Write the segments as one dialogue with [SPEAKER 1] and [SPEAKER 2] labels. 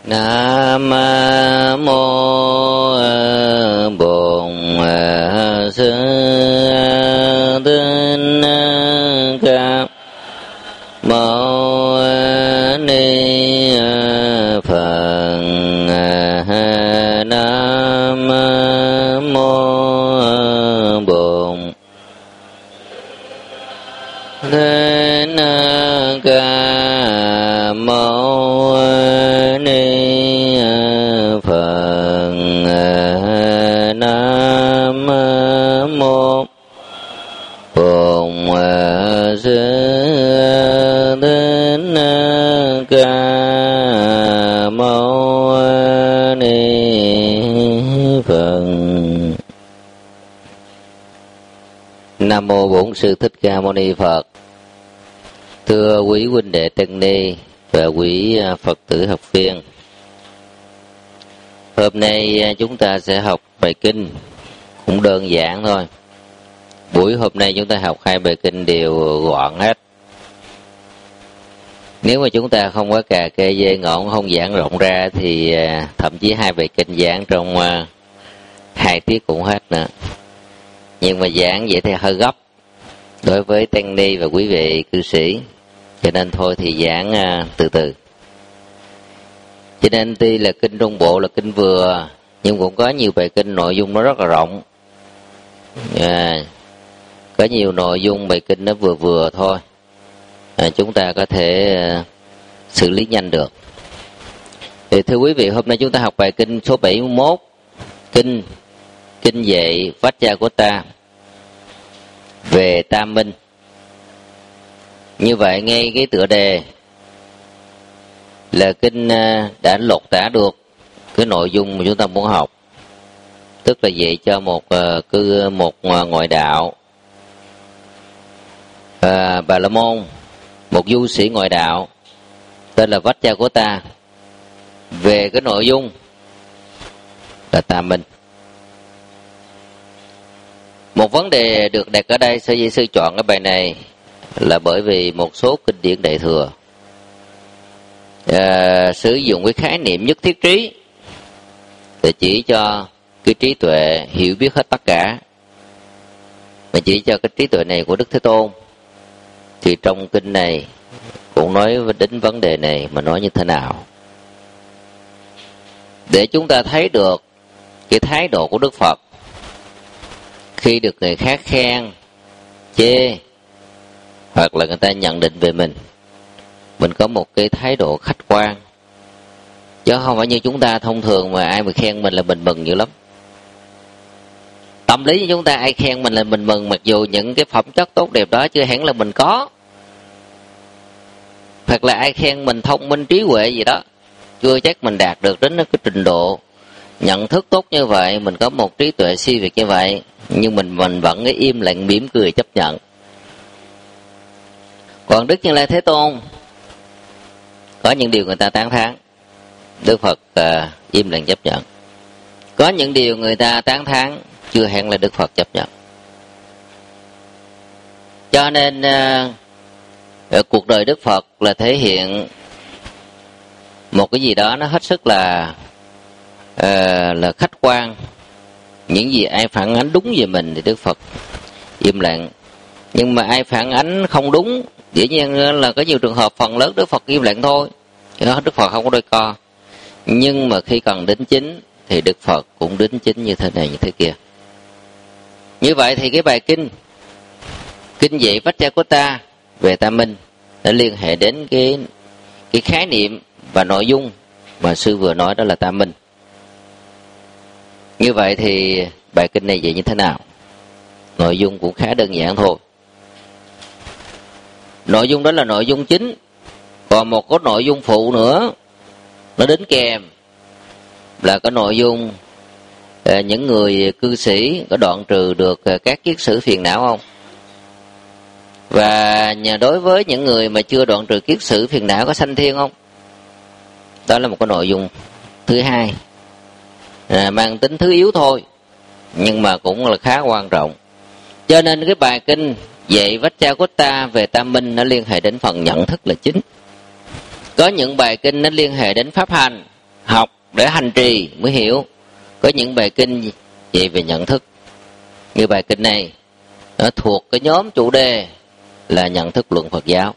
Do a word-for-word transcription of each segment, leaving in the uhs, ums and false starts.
[SPEAKER 1] Nam mô Bổn Sư Thích Ca Mâu Ni Phật. Nam mô Bổn Thích Ca Mâu Ni Phật. Nam mô Bổn Sư Thích Ca Mâu Ni Phật. Nam mô Bổn Sư Thích Ca Mâu Ni Phật. Thưa quý huynh đệ tăng ni và quý Phật tử học viên, hôm nay chúng ta sẽ học bài kinh cũng đơn giản thôi. Buổi hôm nay chúng ta học hai bài kinh đều gọn hết. Nếu mà chúng ta không có cà kê dây ngọn, không giảng rộng ra thì thậm chí hai bài kinh giảng trong hai tiết cũng hết nữa. Nhưng mà giảng vậy thì hơi gấp đối với tăng ni và quý vị cư sĩ, cho nên thôi thì giảng từ từ. Cho nên tuy là kinh Trung Bộ là kinh vừa, nhưng cũng có nhiều bài kinh nội dung nó rất là rộng. À, có nhiều nội dung bài kinh nó vừa vừa thôi, à, chúng ta có thể uh, xử lý nhanh được. Thì thưa quý vị, hôm nay chúng ta học bài kinh số bảy mươi mốt, kinh kinh dạy Vajragota về Tam Minh. Như vậy ngay cái tựa đề là kinh đã lột tả được cái nội dung mà chúng ta muốn học, tức là dạy cho một cư một ngoại đạo à, Bà La Môn, một du sĩ ngoại đạo tên là Vajragota, về cái nội dung là Tam Minh. Một vấn đề được đặt ở đây, sở dĩ sư chọn cái bài này là bởi vì một số kinh điển Đại Thừa à, sử dụng cái khái niệm nhất thiết trí để chỉ cho cái trí tuệ hiểu biết hết tất cả, mà chỉ cho cái trí tuệ này của Đức Thế Tôn. Thì trong kinh này cũng nói đến vấn đề này, mà nói như thế nào để chúng ta thấy được cái thái độ của Đức Phật khi được người khác khen, chê, hoặc là người ta nhận định về mình, mình có một cái thái độ khách quan, chứ không phải như chúng ta thông thường mà ai mà khen mình là mình mừng dữ lắm. Tâm lý của chúng ta ai khen mình là mình mừng, mặc dù những cái phẩm chất tốt đẹp đó chưa hẳn là mình có, hoặc là ai khen mình thông minh trí huệ gì đó, chưa chắc mình đạt được đến cái trình độ nhận thức tốt như vậy, mình có một trí tuệ siêu việt như vậy, nhưng mình mình vẫn cái im lặng mỉm cười chấp nhận. Còn Đức Như Lai Thế Tôn có những điều người ta tán thán, Đức Phật uh, im lặng chấp nhận. Có những điều người ta tán thán, chưa hẳn là Đức Phật chấp nhận. Cho nên uh, cuộc đời Đức Phật là thể hiện một cái gì đó nó hết sức là uh, là khách quan. Những gì ai phản ánh đúng về mình thì Đức Phật im lặng, nhưng mà ai phản ánh không đúng, dĩ nhiên là có nhiều trường hợp phần lớn Đức Phật im lặng thôi, Đức Phật không có đôi co. Nhưng mà khi cần đính chính thì Đức Phật cũng đính chính như thế này như thế kia. Như vậy thì cái bài kinh kinh dạy Vajragota về Tam Minh đã liên hệ đến cái cái khái niệm và nội dung mà sư vừa nói, đó là Tam Minh. Như vậy thì bài kinh này dạy như thế nào? Nội dung cũng khá đơn giản thôi. Nội dung đó là nội dung chính. Còn một cái nội dung phụ nữa nó đến kèm là cái nội dung à, những người cư sĩ có đoạn trừ được à, các kiết sử phiền não không? Và nhà đối với những người mà chưa đoạn trừ kiết sử phiền não có sanh thiên không? Đó là một cái nội dung thứ hai, à, mang tính thứ yếu thôi, nhưng mà cũng là khá quan trọng. Cho nên cái bài kinh dạy Vajragota về Tam Minh nó liên hệ đến phần nhận thức là chính. Có những bài kinh nó liên hệ đến pháp hành, học để hành trì mới hiểu. Có những bài kinh dạy về nhận thức, như bài kinh này nó thuộc cái nhóm chủ đề là nhận thức luận Phật giáo.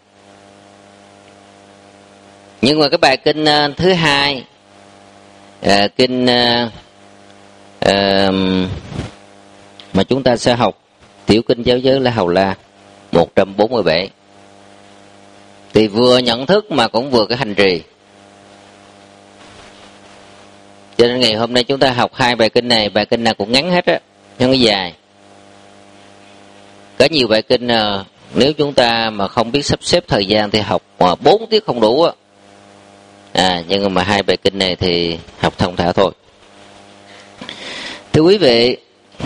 [SPEAKER 1] Nhưng mà cái bài kinh uh, thứ hai, uh, kinh uh, uh, mà chúng ta sẽ học, tiểu kinh giáo giới La Hầu La một trăm bốn mươi bảy, thì vừa nhận thức mà cũng vừa cái hành trì. Cho nên ngày hôm nay chúng ta học hai bài kinh này, bài kinh nào cũng ngắn hết á, không có dài. Có nhiều bài kinh uh, nếu chúng ta mà không biết sắp xếp thời gian thì học mà bốn tiết không đủ á. À, nhưng mà hai bài kinh này thì học thông thả thôi. Thưa quý vị,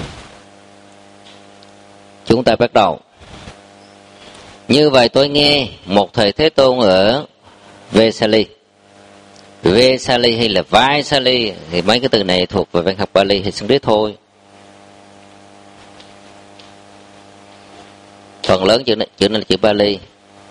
[SPEAKER 1] chúng ta bắt đầu. Như vậy tôi nghe một thời Thế Tôn ở Vesali. Vesali hay là Vaisali thì mấy cái từ này thuộc về văn học Bali hay Sanskrit thôi. Phần lớn chữ này, chữ này là chữ Bali,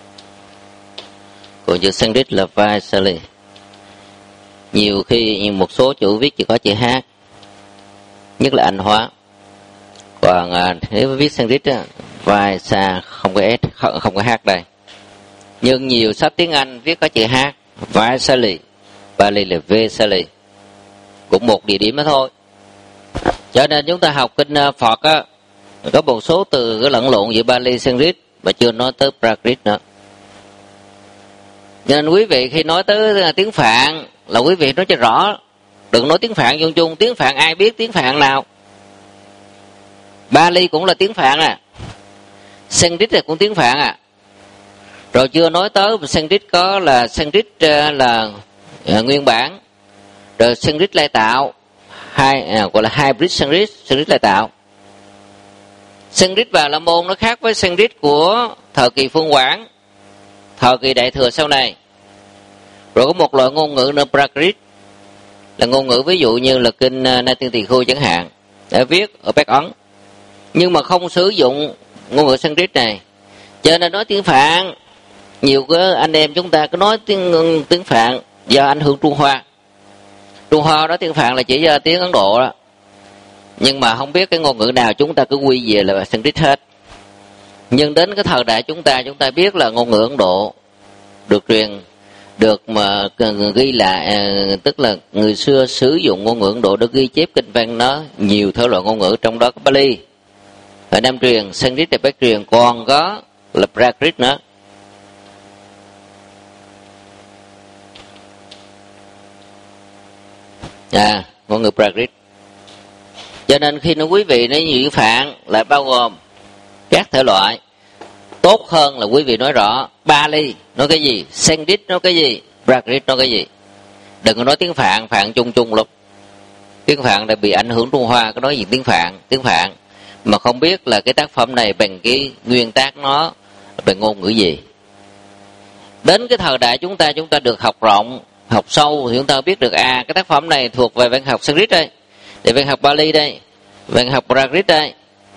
[SPEAKER 1] còn chữ Sanskrit là Vaisali. Nhiều khi như một số chữ viết chỉ có chữ H, nhất là Anh hóa. Còn à, nếu viết Sanskrit á, Vaisa không có S, không, không có H đây. Nhưng nhiều sách tiếng Anh viết có chữ H, Vaisali, Bali là Vesali, cũng một địa điểm đó thôi. Cho nên chúng ta học kinh Phật á, có một số từ cái lẫn lộn giữa Bali Sanskrit mà chưa nói tới Prakrit nữa. Cho nên quý vị khi nói tới tiếng Phạn là quý vị nói cho rõ, đừng nói tiếng Phạn chung chung. Tiếng Phạn ai biết tiếng Phạn nào? Bali cũng là tiếng Phạn à, Sanskrit là cũng tiếng Phạn à. Rồi chưa nói tới Sanskrit có là Sanskrit là à, nguyên bản, rồi Sanskrit lai tạo, hai à, gọi là hybrid Sanskrit, Sanskrit lai tạo. Sanskrit Bà La Môn nó khác với Sanskrit của thời kỳ Phương Quảng, thời kỳ Đại Thừa sau này. Rồi có một loại ngôn ngữ nữa Prakrit, là ngôn ngữ ví dụ như là kinh Na Tiên Tỳ Khưu chẳng hạn, đã viết ở Bắc Ấn, nhưng mà không sử dụng ngôn ngữ Sanskrit này. Cho nên nói tiếng Phạn, nhiều cái anh em chúng ta cứ nói tiếng tiếng Phạn do ảnh hưởng Trung Hoa. Trung Hoa đó tiếng Phạn là chỉ do tiếng Ấn Độ đó. Nhưng mà không biết cái ngôn ngữ nào chúng ta cứ quy về là Sanskrit hết. Nhưng đến cái thời đại chúng ta, chúng ta biết là ngôn ngữ Ấn Độ được truyền, được mà ghi lại, tức là người xưa sử dụng ngôn ngữ Ấn Độ để ghi chép kinh văn nó nhiều thể loại ngôn ngữ, trong đó có Bali ở Nam truyền, Sanskrit là Bắc truyền, còn có là Prakrit nữa. À, ngôn ngữ Prakrit. Cho nên khi nói quý vị nói nhiều Phạn là bao gồm các thể loại. Tốt hơn là quý vị nói rõ Bali nói cái gì, Sanskrit nói cái gì, Prakrit nói cái gì. Đừng có nói tiếng Phạn, Phạn chung chung lắm. Tiếng Phạn đã bị ảnh hưởng Trung Hoa, có nói gì tiếng Phạn, tiếng Phạn mà không biết là cái tác phẩm này bằng cái nguyên tác nó bằng ngôn ngữ gì. Đến cái thời đại chúng ta, chúng ta được học rộng, học sâu thì chúng ta biết được à cái tác phẩm này thuộc về văn học Sanskrit đây, để văn học Bali đây, văn học Prakrit đây.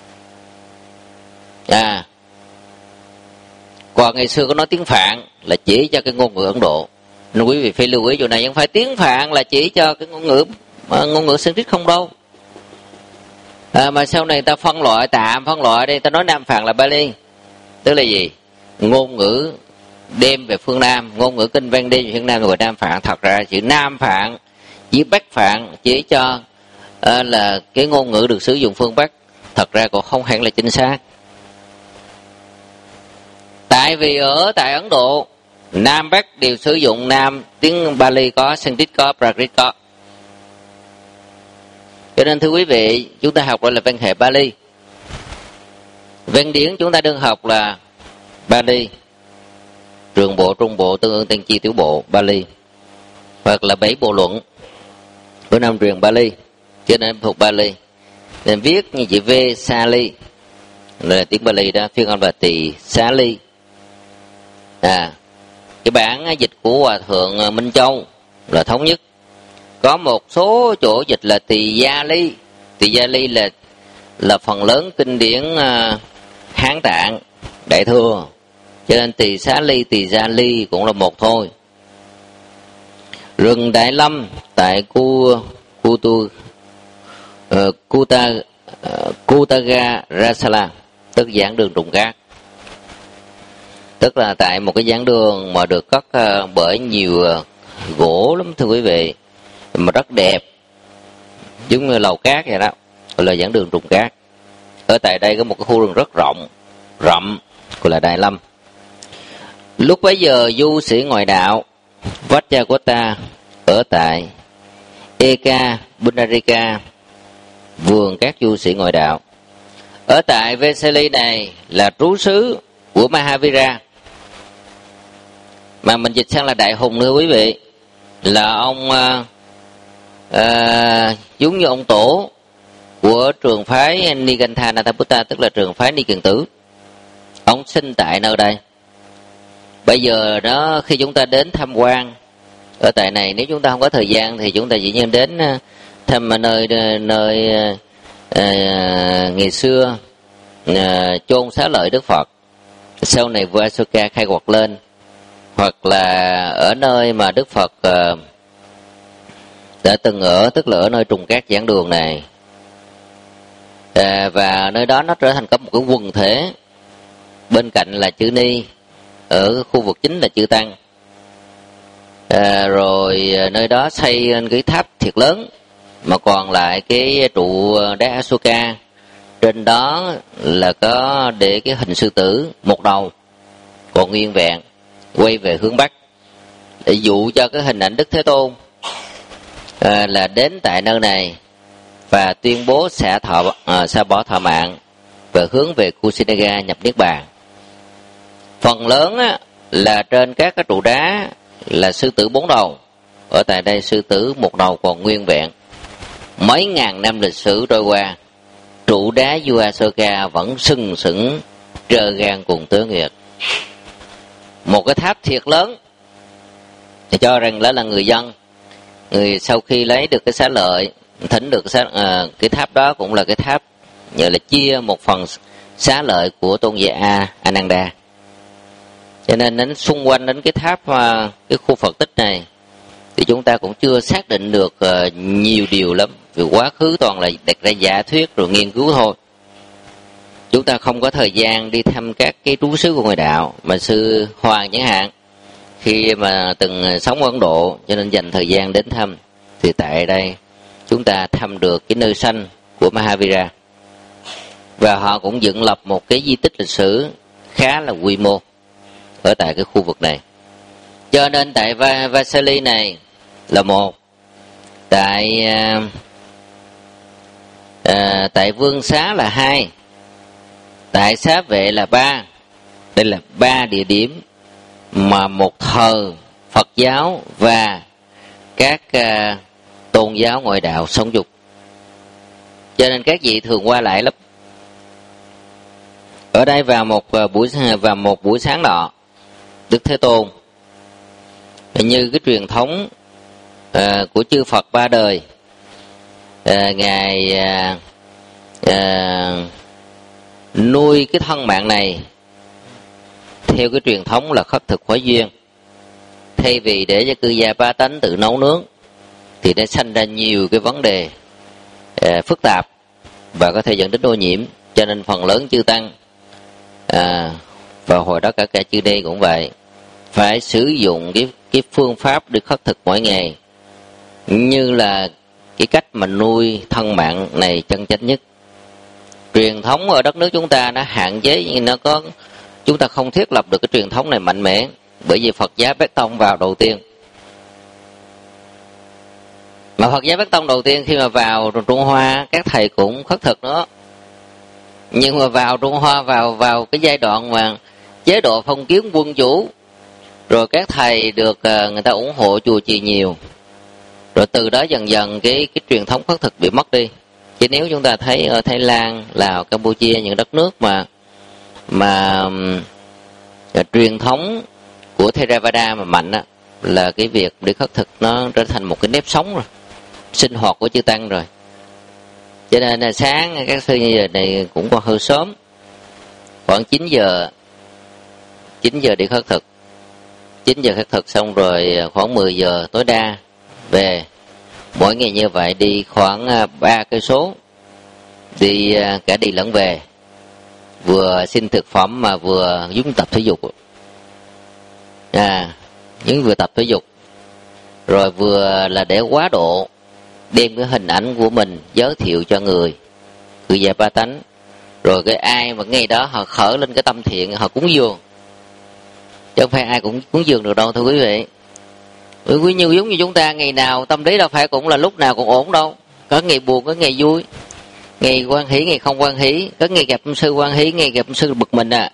[SPEAKER 1] À, còn ngày xưa có nói tiếng Phạn là chỉ cho cái ngôn ngữ Ấn Độ, nên quý vị phải lưu ý chỗ này, không phải tiếng Phạn là chỉ cho cái ngôn ngữ ngôn ngữ Sanskrit không đâu. À, mà sau này ta phân loại tạm, phân loại đây ta nói Nam Phạn là Bali, tức là gì? Ngôn ngữ đem về phương Nam, ngôn ngữ kinh văn đem về phương Nam, rồi Nam Phạn. Thật ra chữ Nam Phạn chỉ Bắc Phạn chỉ cho à, là cái ngôn ngữ được sử dụng phương Bắc, thật ra còn không hẳn là chính xác. Tại vì ở tại Ấn Độ, Nam Bắc đều sử dụng Nam, tiếng Bali có, Sanskrit có, Prakrit có. Cho nên thưa quý vị, chúng ta học gọi là văn hệ Bali. Văn điển chúng ta đương học là Bali, trường bộ, trung bộ, tương ương, tiên tri, tiểu bộ Bali, hoặc là bảy bộ luận của Nam truyền Bali, cho nên thuộc Bali. Nên viết như chữ Vesali là tiếng Bali đó, phiên âm là Tỳ Xá Ly. À, cái bản dịch của Hòa thượng Minh Châu là thống nhất. Có một số chỗ dịch là Tỳ Gia Ly. Tỳ Gia Ly là là phần lớn kinh điển uh, Hán Tạng Đại Thừa, cho nên Tỳ Xá Ly, Tỳ Gia Ly cũng là một thôi. Rừng Đại Lâm, tại Ku Kutu uh, Kuta uh, Kutaga Rasala, tức giảng đường trùng cát. Tức là tại một cái giảng đường mà được cất uh, bởi nhiều uh, gỗ lắm thưa quý vị, mà rất đẹp, giống như lầu cát vậy đó, gọi là giảng đường trùng cát. Ở tại đây có một cái khu rừng rất rộng rậm, gọi là Đại Lâm. Lúc bấy giờ du sĩ ngoại đạo Vajrayakota ở tại Eka Pundarika, vườn các du sĩ ngoại đạo. Ở tại Vesali này là trú xứ của Mahavira, mà mình dịch sang là Đại Hùng nữa quý vị, là ông à, à, giống như ông tổ của trường phái Nigantha Nataputta, tức là trường phái Ni Kiền Tử. Ông sinh tại nơi đây. Bây giờ đó, khi chúng ta đến tham quan ở tại này, nếu chúng ta không có thời gian thì chúng ta chỉ nên đến thăm nơi nơi à, ngày xưa à, chôn xá lợi Đức Phật, sau này vua Asoka khai quật lên, hoặc là ở nơi mà Đức Phật à, đã từng ở, tức là ở nơi trùng cát giảng đường này. À, và nơi đó nó trở thành có một cái quần thể, bên cạnh là chư Ni, ở khu vực chính là chư Tăng. À, rồi nơi đó xây lên cái tháp thiệt lớn, mà còn lại cái trụ đá Asoka, trên đó là có để cái hình sư tử một đầu còn nguyên vẹn, quay về hướng Bắc, để dụ cho cái hình ảnh Đức Thế Tôn à, là đến tại nơi này và tuyên bố xả thọ à, xả bỏ thọ mạng và hướng về Kusinaga nhập niết bàn. Phần lớn á, là trên các cái trụ đá là sư tử bốn đầu. Ở tại đây sư tử một đầu còn nguyên vẹn. Mấy ngàn năm lịch sử trôi qua, trụ đá vua Asoka vẫn sừng sững trơ gan cùng tứ nghiệt. Một cái tháp thiệt lớn, thì cho rằng đó là người dân, người sau khi lấy được cái xá lợi, thỉnh được cái, xá, à, cái tháp đó cũng là cái tháp như là chia một phần xá lợi của tôn giả A Ananda. Cho nên đến xung quanh đến cái tháp, cái khu Phật tích này thì chúng ta cũng chưa xác định được uh, nhiều điều lắm, vì quá khứ toàn là đặt ra giả thuyết rồi nghiên cứu thôi. Chúng ta không có thời gian đi thăm các cái trú xứ của ngoại đạo, mà sư Hoàng chẳng hạn khi mà từng sống ở Ấn Độ cho nên dành thời gian đến thăm. Thì tại đây chúng ta thăm được cái nơi sanh của Mahavira, và họ cũng dựng lập một cái di tích lịch sử khá là quy mô ở tại cái khu vực này. Cho nên tại Vesali này là một, tại à, à, tại Vương Xá là hai, tại Xá Vệ là ba. Đây là ba địa điểm mà một thờ Phật giáo và các à, tôn giáo ngoại đạo sống dục. Cho nên các vị thường qua lại lắm. Ở đây vào một buổi vào một buổi sáng nọ, Đức Thế Tôn như cái truyền thống à, của chư Phật ba đời, à, ngài à, à, nuôi cái thân mạng này theo cái truyền thống là khất thực hóa duyên. Thay vì để cho cư gia ba tánh tự nấu nướng thì đã sanh ra nhiều cái vấn đề à, phức tạp và có thể dẫn đến ô nhiễm. Cho nên phần lớn chư tăng à, và hồi đó cả cả chư Ni cũng vậy, phải sử dụng cái cái phương pháp để khất thực mỗi ngày, như là cái cách mà nuôi thân mạng này chân chánh nhất. Truyền thống ở đất nước chúng ta nó hạn chế, nhưng nó có chúng ta không thiết lập được cái truyền thống này mạnh mẽ, bởi vì Phật giáo Bát Tông vào đầu tiên. Mà Phật giáo Bát Tông đầu tiên khi mà vào Trung Hoa, các thầy cũng khất thực nữa. Nhưng mà vào Trung Hoa, vào vào cái giai đoạn mà chế độ phong kiến quân chủ, rồi các thầy được uh, người ta ủng hộ chùa chiền nhiều, rồi từ đó dần dần cái cái truyền thống khất thực bị mất đi. Chứ nếu chúng ta thấy ở Thái Lan, Lào, Campuchia, những đất nước mà mà uh, truyền thống của Theravada mà mạnh á, là cái việc đi khất thực nó trở thành một cái nếp sống rồi, sinh hoạt của chư tăng rồi. Cho nên là sáng các sư như giờ này cũng còn hơi sớm, khoảng chín giờ chín giờ đi khất thực, chín giờ khất thực xong rồi khoảng mười giờ tối đa về, Mỗi ngày như vậy đi khoảng ba cây số, đi cả đi lẫn về, vừa xin thực phẩm mà vừa giống tập thể dục. À, những vừa tập thể dục, rồi vừa là để quá độ đem cái hình ảnh của mình giới thiệu cho người, người già ba tánh. Rồi cái ai mà ngay đó họ khởi lên cái tâm thiện, họ cúng dường. Chứ không phải ai cũng cúng dường được đâu thưa quý vị. Bởi quý như giống như chúng ta, ngày nào tâm lý đâu phải cũng là lúc nào cũng ổn đâu. Có ngày buồn, có ngày vui, ngày quan hỷ, ngày không quan hỷ, có ngày gặp ông sư quan hỷ, ngày gặp ông sư bực mình à.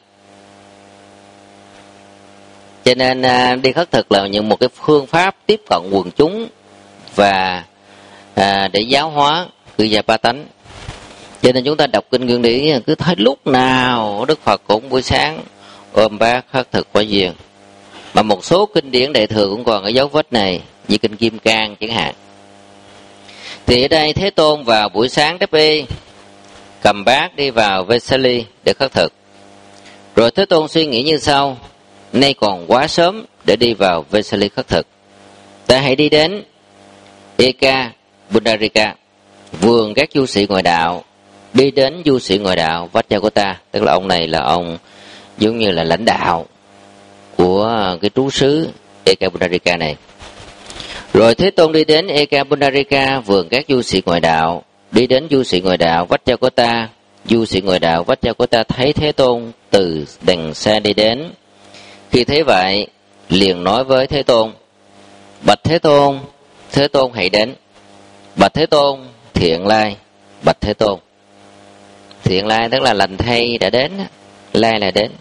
[SPEAKER 1] Cho nên đi khất thực là những một cái phương pháp tiếp cận quần chúng và à, để giáo hóa cư gia ba tánh. Cho nên chúng ta đọc kinh Nguyên Lý cứ thấy lúc nào Đức Phật cũng buổi sáng ôm bát khất thực quả duyên. Mà một số kinh điển Đại Thừa cũng còn ở dấu vết này, như kinh Kim Cang chẳng hạn. Thì ở đây Thế Tôn vào buổi sáng đắp y, cầm bát đi vào Vesali để khất thực. Rồi Thế Tôn suy nghĩ như sau: nay còn quá sớm để đi vào Vesali khất thực, ta hãy đi đến Eka Pundarika, vườn các du sĩ ngoại đạo. Đi đến du sĩ ngoại đạo Vajrayakota, tức là ông này là ông giống như là lãnh đạo của cái trú xứ Eka Pundarika này. Rồi Thế Tôn đi đến Eka Pundarika, vườn các du sĩ ngoại đạo. Đi đến du sĩ ngoại đạo Vajrayakota. Du sĩ ngoại đạo Vajrayakota thấy Thế Tôn từ đằng xa đi đến. Khi thấy vậy, liền nói với Thế Tôn: bạch Thế Tôn, Thế Tôn hãy đến. Bạch Thế Tôn, thiện lai. Bạch Thế Tôn. Thiện lai tức là lành thay đã đến, lai là đến.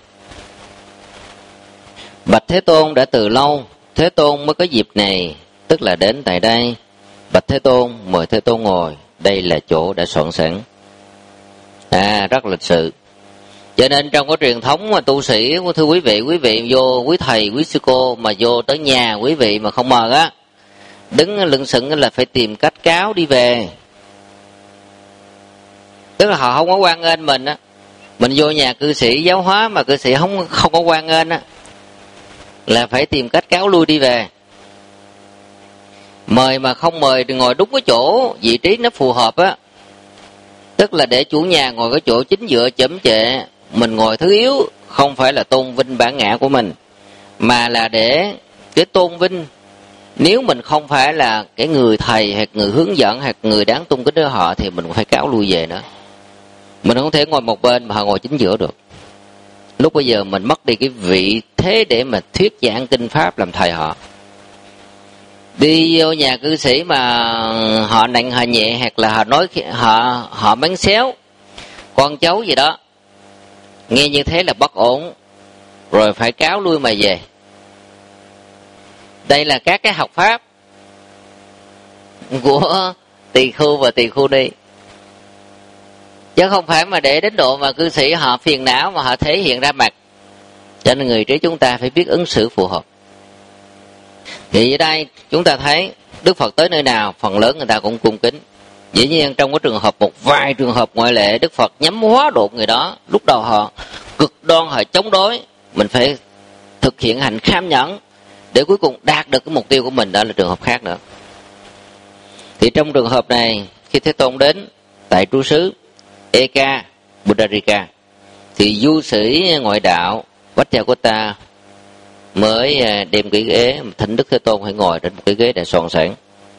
[SPEAKER 1] Bạch Thế Tôn, đã từ lâu Thế Tôn mới có dịp này, tức là đến tại đây. Bạch Thế Tôn, mời Thế Tôn ngồi, đây là chỗ đã soạn sẵn. À, rất lịch sự. Cho nên trong cái truyền thống mà tu sĩ, thưa quý vị, quý vị vô, quý thầy, quý sư cô mà vô tới nhà quý vị mà không mời á, đứng lưng sững là phải tìm cách cáo đi về. Tức là họ không có hoan nghênh mình á. Mình vô nhà cư sĩ giáo hóa mà cư sĩ không không có hoan nghênh á, là phải tìm cách cáo lui đi về. Mời mà không mời thì ngồi đúng cái chỗ vị trí nó phù hợp á, tức là để chủ nhà ngồi cái chỗ chính giữa chấm trệ, mình ngồi thứ yếu, không phải là tôn vinh bản ngã của mình, mà là để cái tôn vinh. Nếu mình không phải là cái người thầy hoặc người hướng dẫn hoặc người đáng tôn kính với họ thì mình cũng phải cáo lui về nữa. Mình không thể ngồi một bên mà họ ngồi chính giữa được. Lúc bây giờ mình mất đi cái vị thế để mà thuyết giảng kinh pháp làm thầy họ. Đi vô nhà cư sĩ mà họ nặng họ nhẹ, hoặc là họ nói họ họ bắn xéo con cháu gì đó, nghe như thế là bất ổn, rồi phải cáo lui mà về. Đây là các cái học pháp của tỳ khu và tỳ khu đi, chứ không phải mà để đến độ mà cư sĩ họ phiền não mà họ thể hiện ra mặt. Cho nên người trí chúng ta phải biết ứng xử phù hợp. Thì ở đây chúng ta thấy Đức Phật tới nơi nào phần lớn người ta cũng cung kính. Dĩ nhiên trong cái trường hợp, một vài trường hợp ngoại lệ, Đức Phật nhắm hóa độ người đó, lúc đầu họ cực đoan, họ chống đối, mình phải thực hiện hành kham nhẫn để cuối cùng đạt được cái mục tiêu của mình, đó là trường hợp khác nữa. Thì trong trường hợp này, khi Thế Tôn đến tại trú xứ Eka Pundarika, thì du sĩ ngoại đạo Vajrayakota mới đem cái ghế thỉnh Đức Thế Tôn hãy ngồi trên một cái ghế đã soạn sẵn.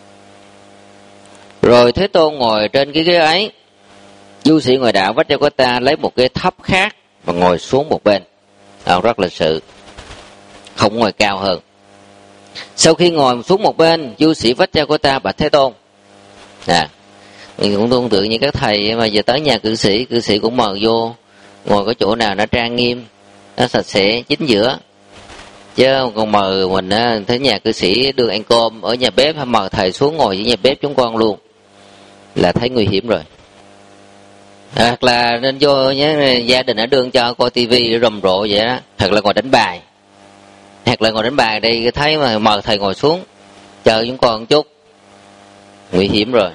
[SPEAKER 1] Rồi Thế Tôn ngồi trên cái ghế ấy, du sĩ ngoại đạo Vajrayakota lấy một cái thấp khác và ngồi xuống một bên. À, rất lịch sự, không ngồi cao hơn. Sau khi ngồi xuống một bên, du sĩ Vajrayakota bạch Thế Tôn: à, mình cũng tương tự như các thầy mà giờ tới nhà cư sĩ, cư sĩ cũng mời vô ngồi cái chỗ nào nó trang nghiêm, nó sạch sẽ chính giữa. Chứ còn mời mình á, tới nhà cư sĩ đưa ăn cơm ở nhà bếp, hay mời thầy xuống ngồi với nhà bếp chúng con luôn, là thấy nguy hiểm rồi. Hoặc là nên vô nhé, gia đình ở đường cho coi tivi rầm rộ vậy đó, hoặc là ngồi đánh bài, hoặc là ngồi đánh bài đây thấy mà mời thầy ngồi xuống chờ chúng con một chút, nguy hiểm rồi.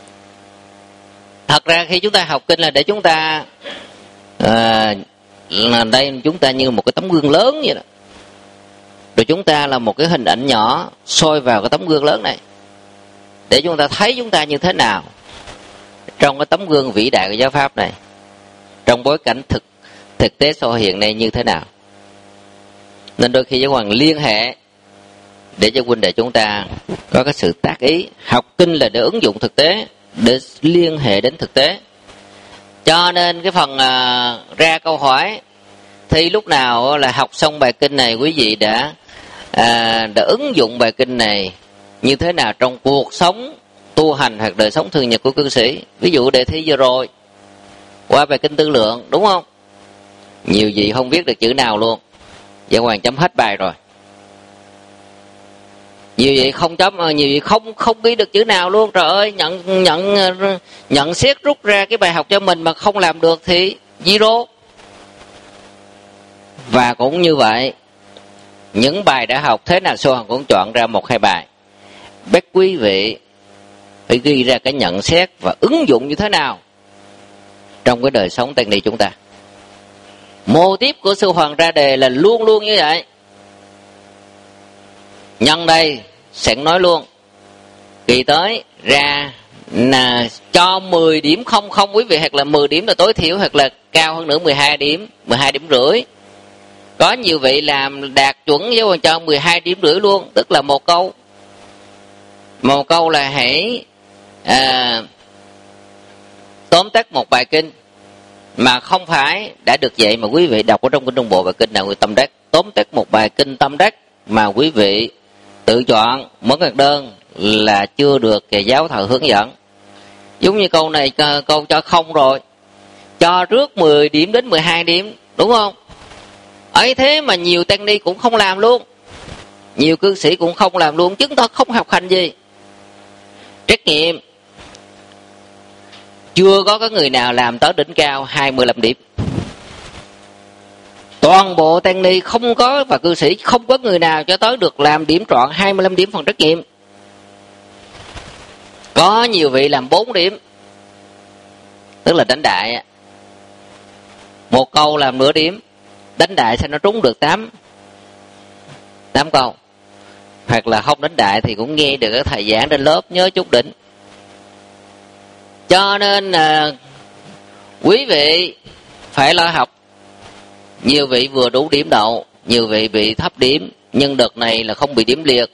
[SPEAKER 1] Thật ra khi chúng ta học kinh là để chúng ta à, là đây chúng ta như một cái tấm gương lớn vậy đó, rồi chúng ta là một cái hình ảnh nhỏ soi vào cái tấm gương lớn này. để chúng ta thấy chúng ta như thế nào trong cái tấm gương vĩ đại của giáo pháp này, trong bối cảnh thực thực tế xã hội hiện nay như thế nào. Nên đôi khi Giáo Hoàng liên hệ để cho huynh đệ chúng ta có cái sự tác ý. Học kinh là để ứng dụng thực tế, để liên hệ đến thực tế. Cho nên cái phần à, ra câu hỏi thì lúc nào là học xong bài kinh này, quý vị đã à, đã ứng dụng bài kinh này như thế nào trong cuộc sống tu hành hoặc đời sống thường nhật của cư sĩ. Ví dụ đề thi vừa rồi qua bài kinh Tư Lượng, đúng không? Nhiều vị không viết được chữ nào luôn, Giáo Hoàng chấm hết bài rồi. Nhiều vị không chấm, nhiều vị không không ghi được chữ nào luôn. Trời ơi, nhận nhận nhận xét rút ra cái bài học cho mình mà không làm được thì zero. Và cũng như vậy, những bài đã học thế nào Sư Hoàng cũng chọn ra một hai bài. Bắt quý vị phải ghi ra cái nhận xét và ứng dụng như thế nào trong cái đời sống tăng ni chúng ta. Mô tiếp của Sư Hoàng ra đề là luôn luôn như vậy. Nhân đây sẵn nói luôn, kỳ tới ra là cho mười điểm không không quý vị, hoặc là mười điểm là tối thiểu, hoặc là cao hơn nữa mười hai điểm, mười hai điểm rưỡi. Có nhiều vị làm đạt chuẩn Giáo Hoàng cho mười hai điểm rưỡi luôn, tức là một câu. Một câu là hãy à, tóm tắt một bài kinh mà không phải đã được dạy mà quý vị đọc ở trong kinh Trung Bộ bài kinh nào người tâm đắc. Tóm tắt một bài kinh tâm đắc mà quý vị tự chọn mất ngạc đơn là chưa được thầy giáo thờ hướng dẫn. Giống như câu này, câu cho không rồi, cho trước mười điểm đến mười hai điểm, đúng không? Ấy thế mà nhiều tăng ni cũng không làm luôn, nhiều cư sĩ cũng không làm luôn, chứng tỏ không học hành gì. Trách nhiệm chưa có cái người nào làm tới đỉnh cao hai mươi lăm điểm. Toàn bộ tăng ni không có, và cư sĩ không có người nào cho tới được làm điểm trọn hai mươi lăm điểm phần trách nhiệm. Có nhiều vị làm bốn điểm, tức là đánh đại. Một câu làm nửa điểm, đánh đại sẽ nó trúng được tám tám câu. Hoặc là không đánh đại thì cũng nghe được cái thầy giảng trên lớp, nhớ chút đỉnh. Cho nên à, quý vị phải lo học. Nhiều vị vừa đủ điểm đậu, nhiều vị bị thấp điểm, nhưng đợt này là không bị điểm liệt.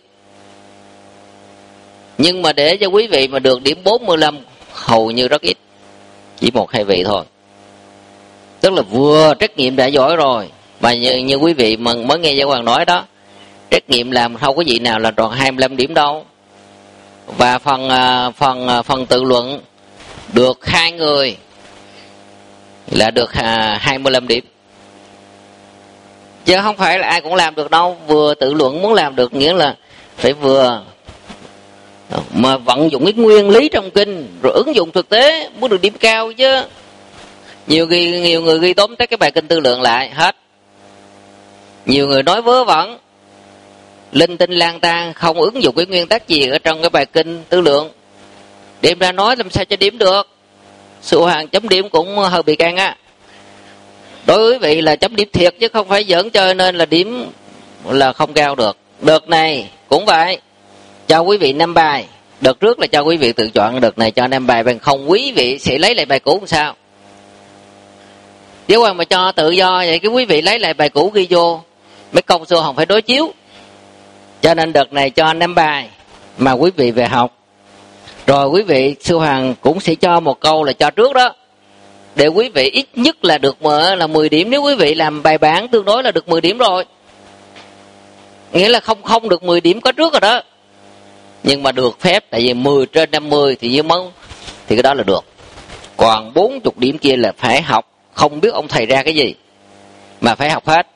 [SPEAKER 1] Nhưng mà để cho quý vị mà được điểm bốn mươi lăm hầu như rất ít, chỉ một hai vị thôi. Tức là vừa trách nhiệm đã giỏi rồi. Mà như, như quý vị mà mới nghe Giáo Hoàng nói đó, trách nhiệm làm không có vị nào là tròn hai mươi lăm điểm đâu. Và phần phần phần tự luận được hai người là được hai mươi lăm điểm. Chứ không phải là ai cũng làm được đâu. Vừa tự luận muốn làm được nghĩa là phải vừa mà vận dụng cái nguyên lý trong kinh rồi ứng dụng thực tế muốn được điểm cao chứ. Nhiều người, nhiều người ghi tóm tắt cái bài kinh Tư Lượng lại hết. Nhiều người nói vớ vẩn, linh tinh lang tan, không ứng dụng cái nguyên tắc gì ở trong cái bài kinh Tư Lượng, đem ra nói làm sao cho điểm được. Sư Hoàng chấm điểm cũng hơi bị căng á. Đối với quý vị là chấm điểm thiệt chứ không phải giỡn chơi, nên là điểm là không cao được. Đợt này cũng vậy, cho quý vị năm bài. Đợt trước là cho quý vị tự chọn, đợt này cho năm bài, bằng không quý vị sẽ lấy lại bài cũ làm sao? Giáo Hoàng mà cho tự do vậy, cái quý vị lấy lại bài cũ ghi vô, mấy công Sư Hoàng phải đối chiếu. Cho nên đợt này cho năm bài mà quý vị về học. Rồi quý vị Sư Hoàng cũng sẽ cho một câu là cho trước đó, để quý vị ít nhất là được là mười điểm. Nếu quý vị làm bài bản tương đối là được mười điểm rồi, nghĩa là không không được mười điểm có trước rồi đó. Nhưng mà được phép, tại vì mười trên năm mươi thì như mong thì cái đó là được. Còn bốn mươi điểm kia là phải học, không biết ông thầy ra cái gì mà phải học hết.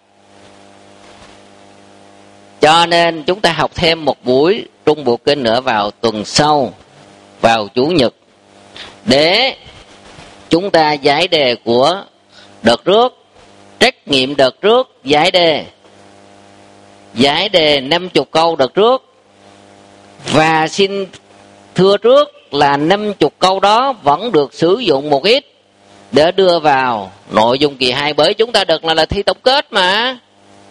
[SPEAKER 1] Cho nên chúng ta học thêm một buổi Trung Bộ Kinh nữa vào tuần sau, vào Chủ nhật, để chúng ta giải đề của đợt trước, trách nhiệm đợt trước, giải đề giải đề năm mươi câu đợt trước. Và xin thưa trước là năm mươi câu đó vẫn được sử dụng một ít để đưa vào nội dung kỳ hai, bởi chúng ta đợt là, là thi tổng kết mà.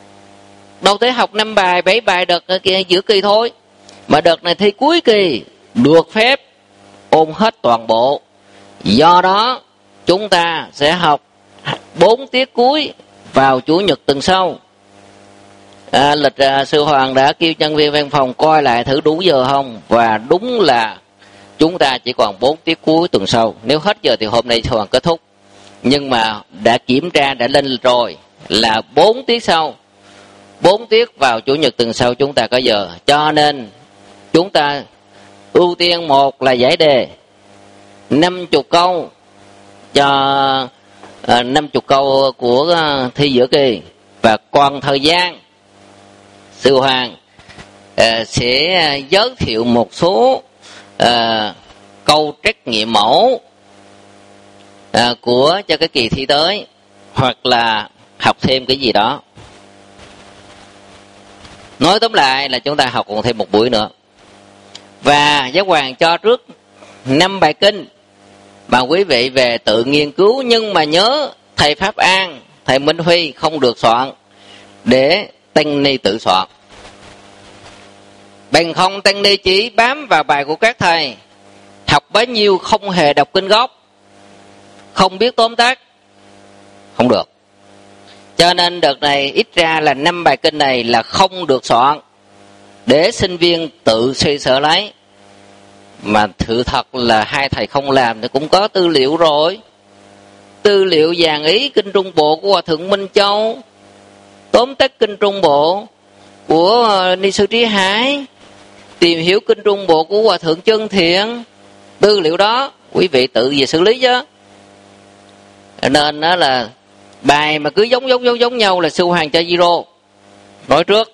[SPEAKER 1] Đâu tới học năm bài, bảy bài đợt kia giữa kỳ thôi. Mà đợt này thi cuối kỳ, được phép ôn hết toàn bộ. Do đó chúng ta sẽ học bốn tiết cuối vào chủ nhật tuần sau. À, lịch à, sư Hoàng đã kêu nhân viên văn phòng coi lại thử đủ giờ không, và đúng là chúng ta chỉ còn bốn tiết cuối tuần sau. Nếu hết giờ thì hôm nay sư Hoàng kết thúc, nhưng mà đã kiểm tra, đã lên rồi là bốn tiết sau, bốn tiết vào chủ nhật tuần sau chúng ta có giờ. Cho nên chúng ta ưu tiên một là giải đề năm mươi câu cho à, năm mươi câu của à, thi giữa kỳ, và còn thời gian sư Hoàng à, sẽ giới thiệu một số à, câu trắc nghiệm mẫu à, của cho cái kỳ thi tới, hoặc là học thêm cái gì đó. Nói tóm lại là chúng ta học còn thêm một buổi nữa. Và Giáo Hoàng cho trước năm bài kinh mà quý vị về tự nghiên cứu, nhưng mà nhớ thầy Pháp An, thầy Minh Huy không được soạn, để tăng ni tự soạn. Bằng không tăng ni chỉ bám vào bài của các thầy, học bấy nhiêu không hề đọc kinh gốc, không biết tóm tắt, không được. Cho nên đợt này ít ra là năm bài kinh này là không được soạn, để sinh viên tự suy sở lấy. Mà sự thật là hai thầy không làm thì cũng có tư liệu rồi. Tư liệu dàn ý kinh Trung Bộ của Hòa Thượng Minh Châu, tóm tắt kinh Trung Bộ của Ni Sư Trí Hải, tìm hiểu kinh Trung Bộ của Hòa Thượng Chân Thiện. Tư liệu đó quý vị tự về xử lý chứ. Nên đó là bài mà cứ giống giống giống giống nhau là sư Hoàng cho zero. Nói trước,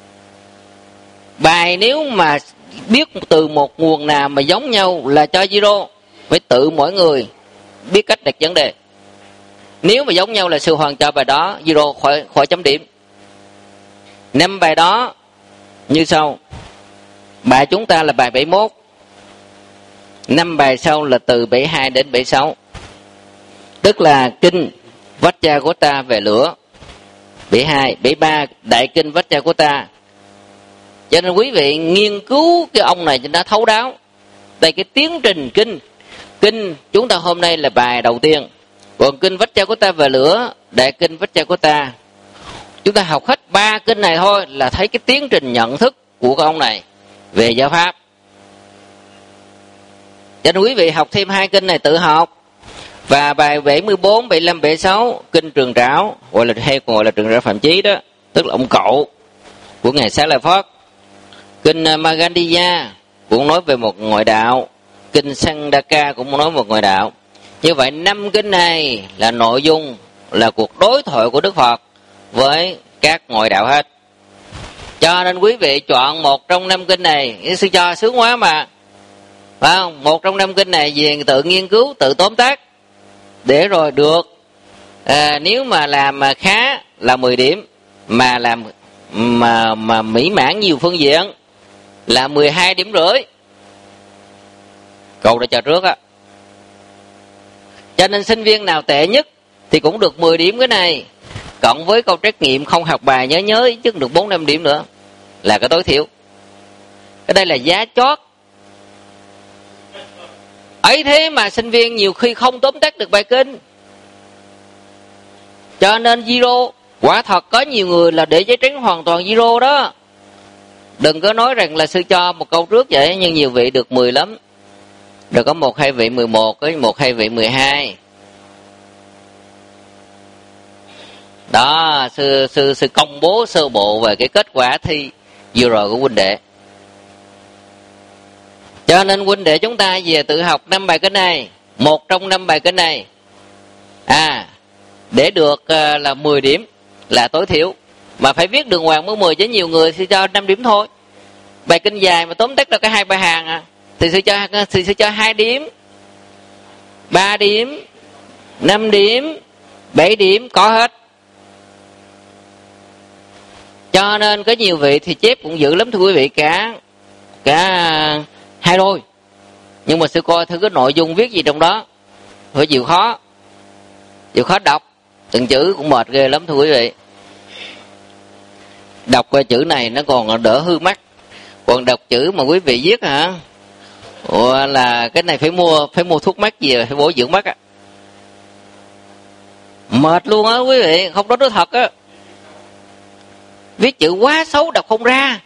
[SPEAKER 1] bài nếu mà biết từ một nguồn nào mà giống nhau là cho zero. Phải tự mỗi người biết cách đặt vấn đề. Nếu mà giống nhau là sư Hoàng cho bài đó zero, khỏi, khỏi chấm điểm. Năm bài đó như sau. Bài chúng ta là bài bảy mươi mốt. Năm bài sau là từ bảy mươi hai đến bảy mươi sáu. Tức là kinh Vajragota về lửa bảy mươi hai, bảy mươi ba đại kinh Vajragota. Cho nên quý vị nghiên cứu cái ông này cho nó thấu đáo. Đây cái tiến trình kinh. Kinh chúng ta hôm nay là bài đầu tiên. Còn kinh Vajragota về lửa, đại kinh Vajragota, chúng ta học hết ba kinh này thôi là thấy cái tiến trình nhận thức của cái ông này về giáo pháp. Cho nên quý vị học thêm hai kinh này tự học. Và bài bảy mươi bốn, bảy mươi lăm, bảy mươi sáu kinh Trường Trảo, gọi là hay còn gọi là Trường Trảo Phạm Chí đó, tức là ông cậu của ngài Xá Lợi Phất. Kinh Magandiya cũng nói về một ngoại đạo, kinh Sandaka cũng nói một ngoại đạo. Như vậy năm kinh này là nội dung là cuộc đối thoại của Đức Phật với các ngoại đạo hết. Cho nên quý vị chọn một trong năm kinh này, sư cho sướng quá mà, phải không? Một trong năm kinh này về tự nghiên cứu, tự tóm tắt, để rồi được à, nếu mà làm mà khá là mười điểm, mà làm mà mà mỹ mãn nhiều phương diện là mười hai điểm rưỡi. Cậu đã cho trước á. Cho nên sinh viên nào tệ nhất thì cũng được mười điểm cái này, cộng với câu trắc nghiệm không học bài nhớ nhớ chứ được bốn năm điểm nữa là cái tối thiểu. Cái đây là giá chót. Ấy thế mà sinh viên nhiều khi không tóm tắt được bài kinh, cho nên zero. Quả thật có nhiều người là để giấy trắng hoàn toàn zero đó. Đừng có nói rằng là sư cho một câu trước vậy, nhưng nhiều vị được mười lắm. Rồi có một hai vị mười một, có một hai vị mười hai. Đó, sư, sư, sư công bố sơ bộ về cái kết quả thi vừa rồi của huynh đệ. Cho nên huynh đệ chúng ta về tự học năm bài kinh này, một trong năm bài kinh này, à, để được uh, là mười điểm là tối thiểu. Mà phải viết đường hoàng mới mười, chứ nhiều người thì cho năm điểm thôi. Bài kinh dài mà tóm tắt là cái hai ba hàng à, thì sẽ cho thì sẽ cho hai điểm, ba điểm, năm điểm, bảy điểm, có hết. Cho nên có nhiều vị thì chép cũng dữ lắm thưa quý vị, cả cả hai đôi. Nhưng mà sư coi thử cái nội dung viết gì trong đó, phải chịu khó, chịu khó đọc từng chữ cũng mệt ghê lắm thưa quý vị. Đọc cái chữ này nó còn đỡ hư mắt, còn đọc chữ mà quý vị viết hả, Ủa là cái này phải mua phải mua thuốc mắt gì, phải bổ dưỡng mắt á. Mệt luôn á quý vị, không đó nói thật á. Viết chữ quá xấu đọc không ra.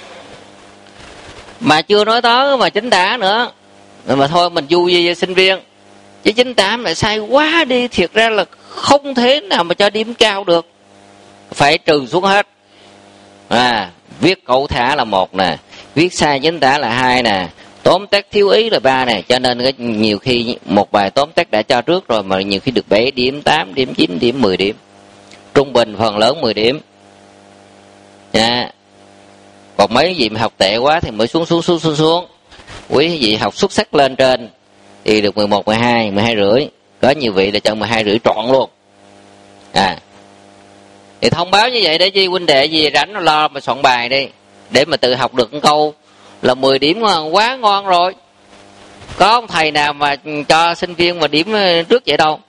[SPEAKER 1] Mà chưa nói tới mà chính tả nữa. Mà thôi mình vui với sinh viên. Chứ chính tả lại sai quá đi, thiệt ra là không thể nào mà cho điểm cao được. Phải trừ xuống hết. À, viết cẩu thả là một nè, viết sai chính tả là hai nè, tóm tắt thiếu ý là ba nè. Cho nên cái nhiều khi một bài tóm tắt đã cho trước rồi mà nhiều khi được bảy điểm, tám điểm, chín điểm, mười điểm. Trung bình phần lớn mười điểm. Nha. Còn mấy gì mà học tệ quá thì mới xuống xuống xuống xuống xuống. Quý vị học xuất sắc lên trên thì được mười một, mười hai, mười hai rưỡi. Có nhiều vị là cho mười hai rưỡi trọn luôn. À. Thì thông báo như vậy để chi huynh đệ gì rảnh lo mà soạn bài đi, để mà tự học được một câu là mười điểm ngon, quá ngon rồi. Có ông thầy nào mà cho sinh viên mà điểm trước vậy đâu.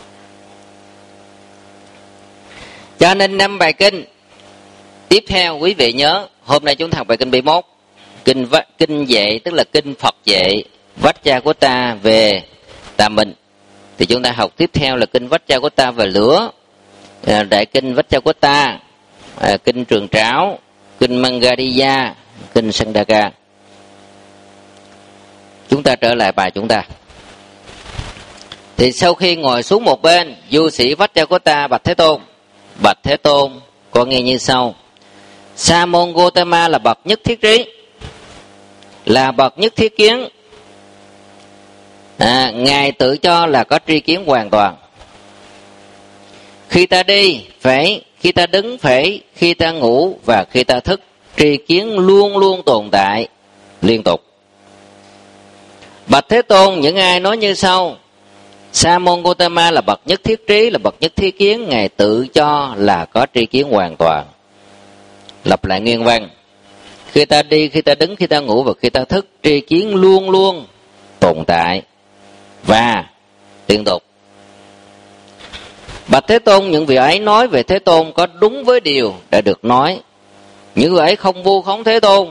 [SPEAKER 1] Cho nên năm bài kinh tiếp theo quý vị nhớ, hôm nay chúng ta học bài kinh bảy mươi mốt. Kinh kinh Vệ tức là kinh Phật Vệ Vajrayakota về Tà Mình. Thì chúng ta học tiếp theo là kinh Vajrayakota về lửa, đại kinh Vajrayakota, kinh Trường Trảo, kinh Mangadiya, kinh Sandaka. Chúng ta trở lại bài chúng ta. Thì sau khi ngồi xuống một bên, du sĩ Vajrayakota bạch Thế Tôn: Bạch Thế Tôn, con nghe như sau. Sa môn Gotama là bậc nhất thiết trí, là bậc nhất thiết kiến. À, ngài tự cho là có tri kiến hoàn toàn. Khi ta đi phải, khi ta đứng phải, khi ta ngủ và khi ta thức, tri kiến luôn luôn tồn tại liên tục. Bạch Thế Tôn, những ai nói như sau: Sa môn Gotama là bậc nhất thiết trí, là bậc nhất thiết kiến, ngài tự cho là có tri kiến hoàn toàn. Lặp lại nguyên văn. Khi ta đi, khi ta đứng, khi ta ngủ và khi ta thức, tri kiến luôn luôn tồn tại và liên tục. Bạch Thế Tôn, những vị ấy nói về Thế Tôn có đúng với điều đã được nói. Những vị ấy không vu khống Thế Tôn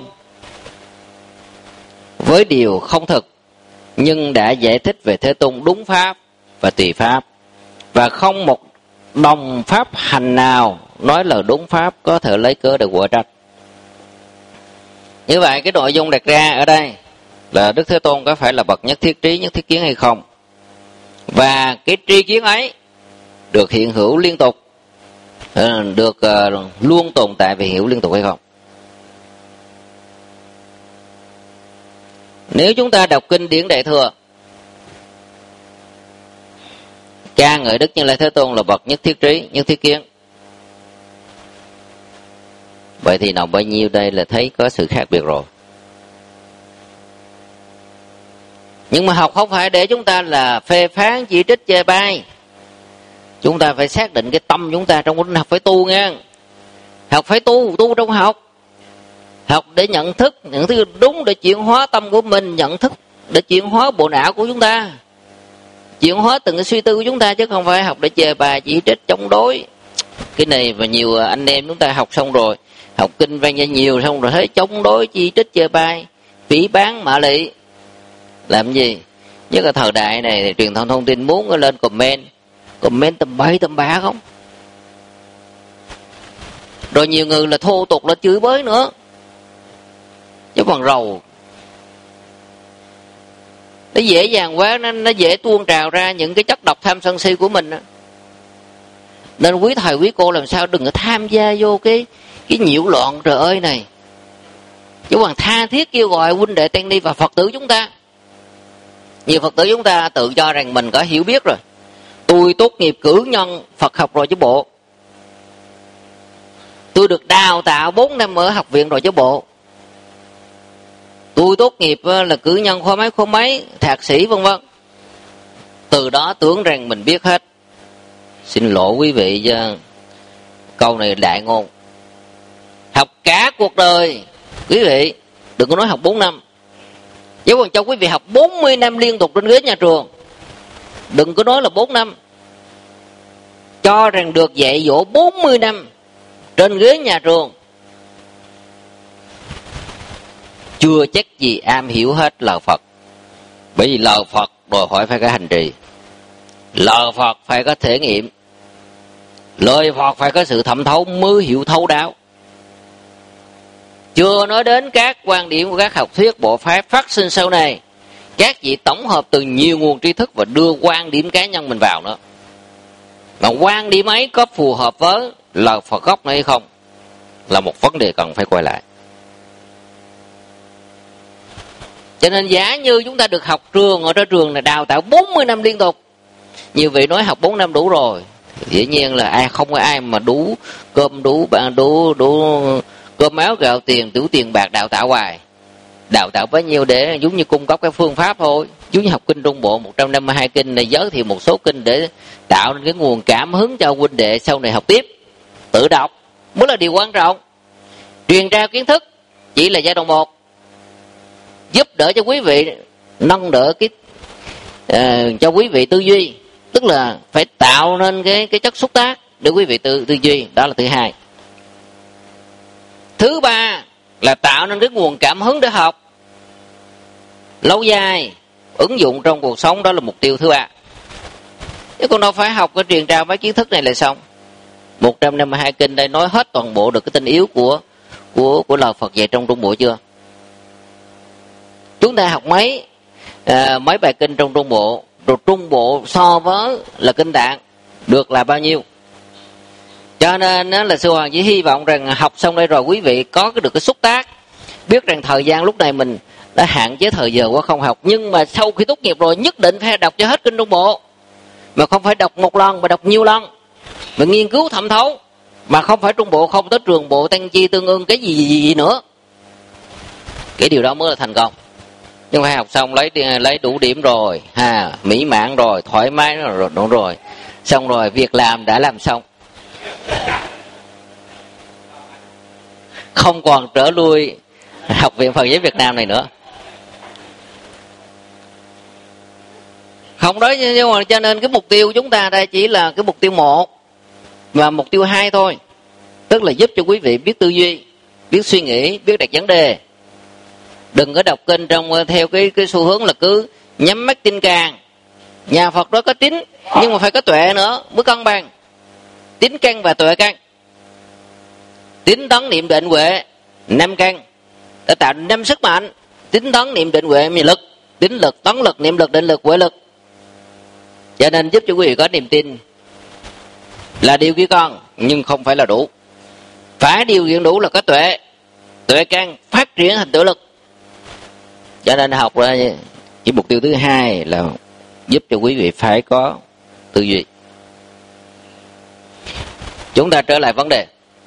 [SPEAKER 1] với điều không thực, nhưng đã giải thích về Thế Tôn đúng pháp và tùy pháp, và không một đồng pháp hành nào nói lời đúng pháp có thể lấy cớ để quở trách. Như vậy cái nội dung đặt ra ở đây là Đức Thế Tôn có phải là bậc nhất thiết trí, nhất thiết kiến hay không, và cái tri kiến ấy được hiện hữu liên tục, được uh, luôn tồn tại và hiện hữu liên tục hay không. Nếu chúng ta đọc kinh Điển Đại Thừa ca ngợi Đức Như Lai Thế Tôn là bậc nhất thiết trí, nhất thiết kiến, vậy thì nào bao nhiêu đây là thấy có sự khác biệt rồi. Nhưng mà học không phải để chúng ta là phê phán, chỉ trích, chê bai. Chúng ta phải xác định cái tâm chúng ta trong kinh học phải tu nghe. Học phải tu, tu trong học. Học để nhận thức, nhận thức đúng để chuyển hóa tâm của mình, nhận thức để chuyển hóa bộ não của chúng ta, chuyển hóa từng cái suy tư của chúng ta, chứ không phải học để chê bai, chỉ trích, chống đối. Cái này và nhiều anh em chúng ta học xong rồi, học kinh văn gia nhiều xong rồi thấy chống đối, chỉ trích, chê bai, phỉ báng, mạ lị. Làm gì? Nhất là thời đại này thì truyền thông thông tin muốn lên comment, comment tầm bậy tầm bạ không. Rồi nhiều người là thô tục, là chửi bới nữa, chứ còn rầu. Nó dễ dàng quá, nó, nó dễ tuôn trào ra những cái chất độc tham sân si của mình. Nên quý thầy quý cô làm sao đừng có tham gia vô cái cái nhiễu loạn trời ơi này. Chứ còn tha thiết kêu gọi huynh đệ tăng ni và Phật tử chúng ta. Nhiều Phật tử chúng ta tự cho rằng mình có hiểu biết rồi. Tôi tốt nghiệp cử nhân Phật học rồi chứ bộ. Tôi được đào tạo bốn năm ở học viện rồi chứ bộ. Tôi tốt nghiệp là cử nhân khoa mấy khoa mấy, thạc sĩ vân vân. Từ đó tưởng rằng mình biết hết. Xin lỗi quý vị chứ câu này đại ngôn. Học cả cuộc đời quý vị, đừng có nói học bốn năm. Chứ còn cho quý vị học bốn mươi năm liên tục trên ghế nhà trường, đừng có nói là bốn năm. Cho rằng được dạy dỗ bốn mươi năm trên ghế nhà trường, chưa chắc gì am hiểu hết lời Phật. Bởi vì lời Phật đòi hỏi phải có hành trì, lời Phật phải có thể nghiệm, lời Phật phải có sự thẩm thấu mới hiểu thấu đáo. Chưa nói đến các quan điểm của các học thuyết bộ phái phát sinh sau này, các vị tổng hợp từ nhiều nguồn tri thức và đưa quan điểm cá nhân mình vào nữa. Mà quan điểm ấy có phù hợp với lời Phật gốc này hay không là một vấn đề cần phải quay lại. Cho nên giả như chúng ta được học trường ở trên trường này đào tạo bốn mươi năm liên tục, nhiều vị nói học bốn năm đủ rồi, dĩ nhiên là ai không có ai mà đủ cơm đủ đủ đủ cơm áo gạo tiền đủ tiền bạc đào tạo hoài. Đào tạo bấy nhiêu để giống như cung cấp cái phương pháp thôi. Giống như học kinh Trung Bộ một trăm năm mươi hai kinh này, giới thiệu một số kinh để tạo nên cái nguồn cảm hứng cho huynh đệ sau này học tiếp. Tự đọc mới là điều quan trọng. Truyền trao kiến thức chỉ là giai đoạn một, giúp đỡ cho quý vị, nâng đỡ cái uh, cho quý vị tư duy, tức là phải tạo nên cái cái chất xúc tác để quý vị tư tư duy, đó là thứ hai. Thứ ba là tạo nên cái nguồn cảm hứng để học lâu dài, ứng dụng trong cuộc sống, đó là mục tiêu thứ ba. Chứ còn đâu phải học cái truyền trao mấy kiến thức này là xong. một trăm năm mươi hai kinh đây nói hết toàn bộ được cái tinh yếu của của của lời Phật dạy trong Trung Bộ chưa? Chúng ta học mấy à, mấy bài kinh trong Trung Bộ, rồi Trung Bộ so với là kinh Tạng được là bao nhiêu? Cho nên đó là Sư Hoàng chỉ hy vọng rằng học xong đây rồi quý vị có được cái xúc tác, biết rằng thời gian lúc này mình đã hạn chế thời giờ quá không học, nhưng mà sau khi tốt nghiệp rồi nhất định phải đọc cho hết kinh Trung Bộ, mà không phải đọc một lần mà đọc nhiều lần, mà nghiên cứu thẩm thấu, mà không phải Trung Bộ không tới Trường Bộ, Tăng Chi, Tương Ưng cái gì gì, gì nữa. Cái điều đó mới là thành công. Nhưng phải học xong lấy lấy đủ điểm rồi, ha, mỹ mãn rồi, thoải mái rồi, đúng rồi, xong rồi việc làm đã làm xong, không còn trở lui Học viện Phật giáo Việt Nam này nữa. Không đó, nhưng mà cho nên cái mục tiêu của chúng ta đây chỉ là cái mục tiêu một và mục tiêu hai thôi, tức là giúp cho quý vị biết tư duy, biết suy nghĩ, biết đặt vấn đề. Đừng có đọc kinh trong theo cái cái xu hướng là cứ nhắm mắt tin càng. Nhà Phật đó có tín nhưng mà phải có tuệ nữa mới cân bằng. Tín căn và tuệ căn, tín tấn niệm định huệ năm căn đã tạo năm sức mạnh. Tín tấn niệm định huệมีlực, tín lực, tấn lực, niệm lực, định lực, huệ lực. Cho nên giúp cho quý vị có niềm tin là điều kiện con, nhưng không phải là đủ. Phải điều kiện đủ là có tuệ, tuệ căn phát triển thành tự lực. Cho nên học ra chỉ mục tiêu thứ hai là giúp cho quý vị phải có tư duy. Chúng ta trở lại vấn đề,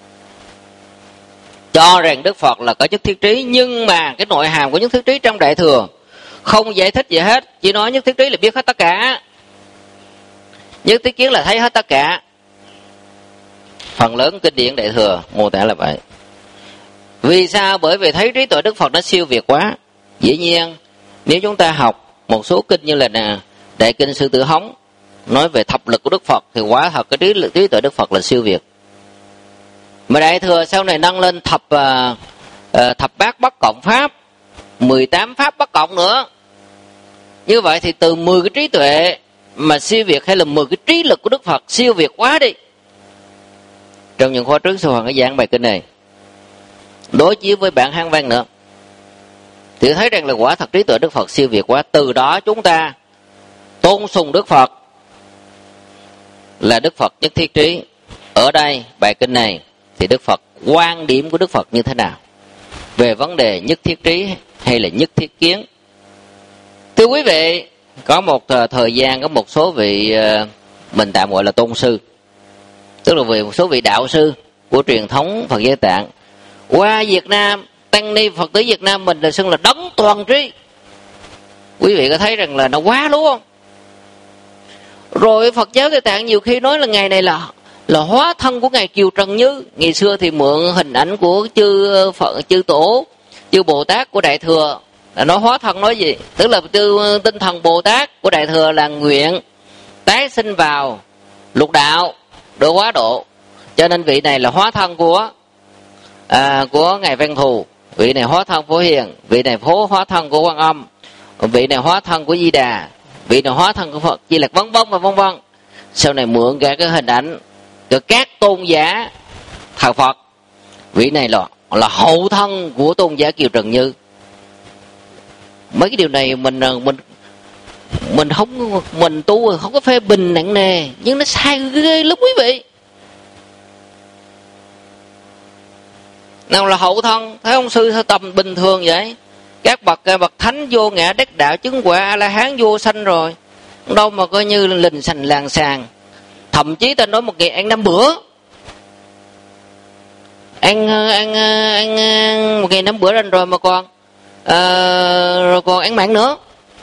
[SPEAKER 1] cho rằng Đức Phật là có nhất thiết trí, nhưng mà cái nội hàm của nhất thiết trí trong Đại Thừa không giải thích gì hết, chỉ nói nhất thiết trí là biết hết tất cả, nhất thiết kiến là thấy hết tất cả. Phần lớn kinh điển Đại Thừa mô tả là vậy. Vì sao? Bởi vì thấy trí tuệ Đức Phật nó siêu việt quá. Dĩ nhiên nếu chúng ta học một số kinh như là nè, Đại Kinh Sư Tử Hống nói về thập lực của Đức Phật thì quá thật cái trí, trí tuệ Đức Phật là siêu việt. Mà Đại Thừa sau này nâng lên thập uh, uh, thập bát bất cộng pháp, mười tám pháp bất cộng nữa. Như vậy thì từ mười cái trí tuệ mà siêu việt hay là mười cái trí lực của Đức Phật siêu việt quá đi. Trong những khóa trước Sư Hoàng đã giảng bài kinh này, đối chiếu với bản Hán văn nữa, thì thấy rằng là quả thật trí tuệ Đức Phật siêu việt quá. Từ đó chúng ta tôn sùng Đức Phật là Đức Phật nhất thiết trí. Ở đây bài kinh này thì Đức Phật, quan điểm của Đức Phật như thế nào về vấn đề nhất thiết trí hay là nhất thiết kiến? Thưa quý vị, có một thời gian có một số vị mình tạm gọi là tôn sư, tức là về một số vị đạo sư của truyền thống Phật giáo Tạng qua Việt Nam, tăng ni Phật tử Việt Nam mình là xưng là đấng toàn trí. Quý vị có thấy rằng là nó quá đúng không? Rồi Phật giáo Tây Tạng nhiều khi nói là ngày này là là hóa thân của ngài Kiều Trần Như. Ngày xưa thì mượn hình ảnh của chư Phật, chư Tổ, chư Bồ Tát của Đại Thừa, là nói hóa thân nói gì? Tức là chư tinh thần Bồ Tát của Đại Thừa là nguyện tái sinh vào lục đạo độ hóa độ, cho nên vị này là hóa thân của à, của ngài Văn Thù, vị này hóa thân Phổ Hiền, vị này phố hóa thân của Quan Âm, vị này hóa thân của Di Đà, vị này hóa thân của Phật Di Lặc, vân vân và vân vân. Sau này mượn cả cái hình ảnh của các tôn giả thờ Phật, vị này là là hậu thân của tôn giả Kiều Trần Như. Mấy cái điều này mình mình mình không mình tu không có phê bình nặng nề, nhưng nó sai ghê lắm quý vị. Nào là hậu thân, thấy ông sư tầm bình thường vậy. Các bậc bậc thánh vô ngã đắc đạo chứng quả A La Hán vô sanh rồi, đâu mà coi như lình xành làng sàng. Thậm chí ta nói một ngày ăn năm bữa, ăn ăn ăn, ăn một ngày năm bữa lên rồi mà còn à, rồi còn ăn mặn nữa.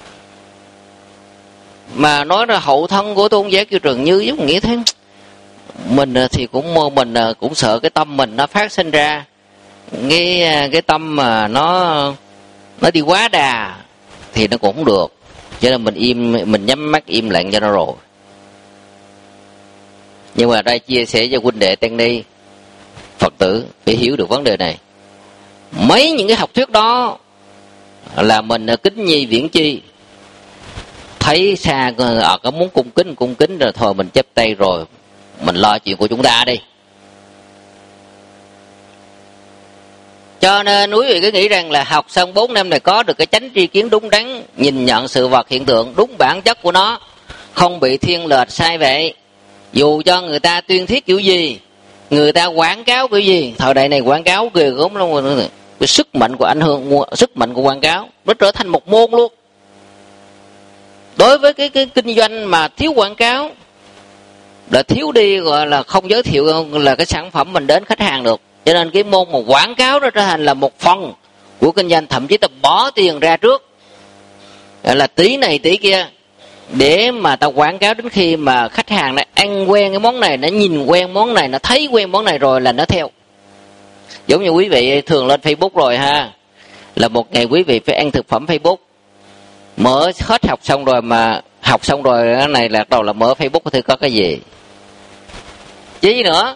[SPEAKER 1] Mà nói là hậu thân của tôn giả Kiều Trần Như, giống nghĩa thế. Mình thì cũng mình cũng sợ cái tâm mình nó phát sinh ra cái cái tâm mà nó nó đi quá đà thì nó cũng không được, cho nên mình im, mình nhắm mắt im lặng cho nó rồi. Nhưng mà đây chia sẻ cho huynh đệ tăng ni Phật tử phải hiểu được vấn đề này. Mấy những cái học thuyết đó là mình kính nhi viễn chi, thấy xa ở có muốn cung kính cung kính rồi thôi mình chắp tay rồi mình lo chuyện của chúng ta đi. Cho nên quý vị cứ nghĩ rằng là học xong bốn năm này có được cái chánh tri kiến đúng đắn, nhìn nhận sự vật hiện tượng đúng bản chất của nó, không bị thiên lệch sai vậy. Dù cho người ta tuyên thuyết kiểu gì, người ta quảng cáo kiểu gì, thời đại này quảng cáo ghê gớm lắm. Cái sức mạnh của ảnh hưởng, sức mạnh của quảng cáo nó trở thành một môn luôn. Đối với cái cái kinh doanh mà thiếu quảng cáo là thiếu đi, gọi là không giới thiệu là cái sản phẩm mình đến khách hàng được. Cho nên cái môn mà quảng cáo nó trở thành là một phần của kinh doanh, thậm chí ta bỏ tiền ra trước là tí này tí kia để mà ta quảng cáo, đến khi mà khách hàng nó ăn quen cái món này, nó nhìn quen món này, nó thấy quen món này rồi là nó theo. Giống như quý vị thường lên Facebook rồi ha, là một ngày quý vị phải ăn thực phẩm Facebook. Mở hết học xong rồi, mà học xong rồi cái này là bắt đầu là mở Facebook thì có cái gì chứ gì nữa.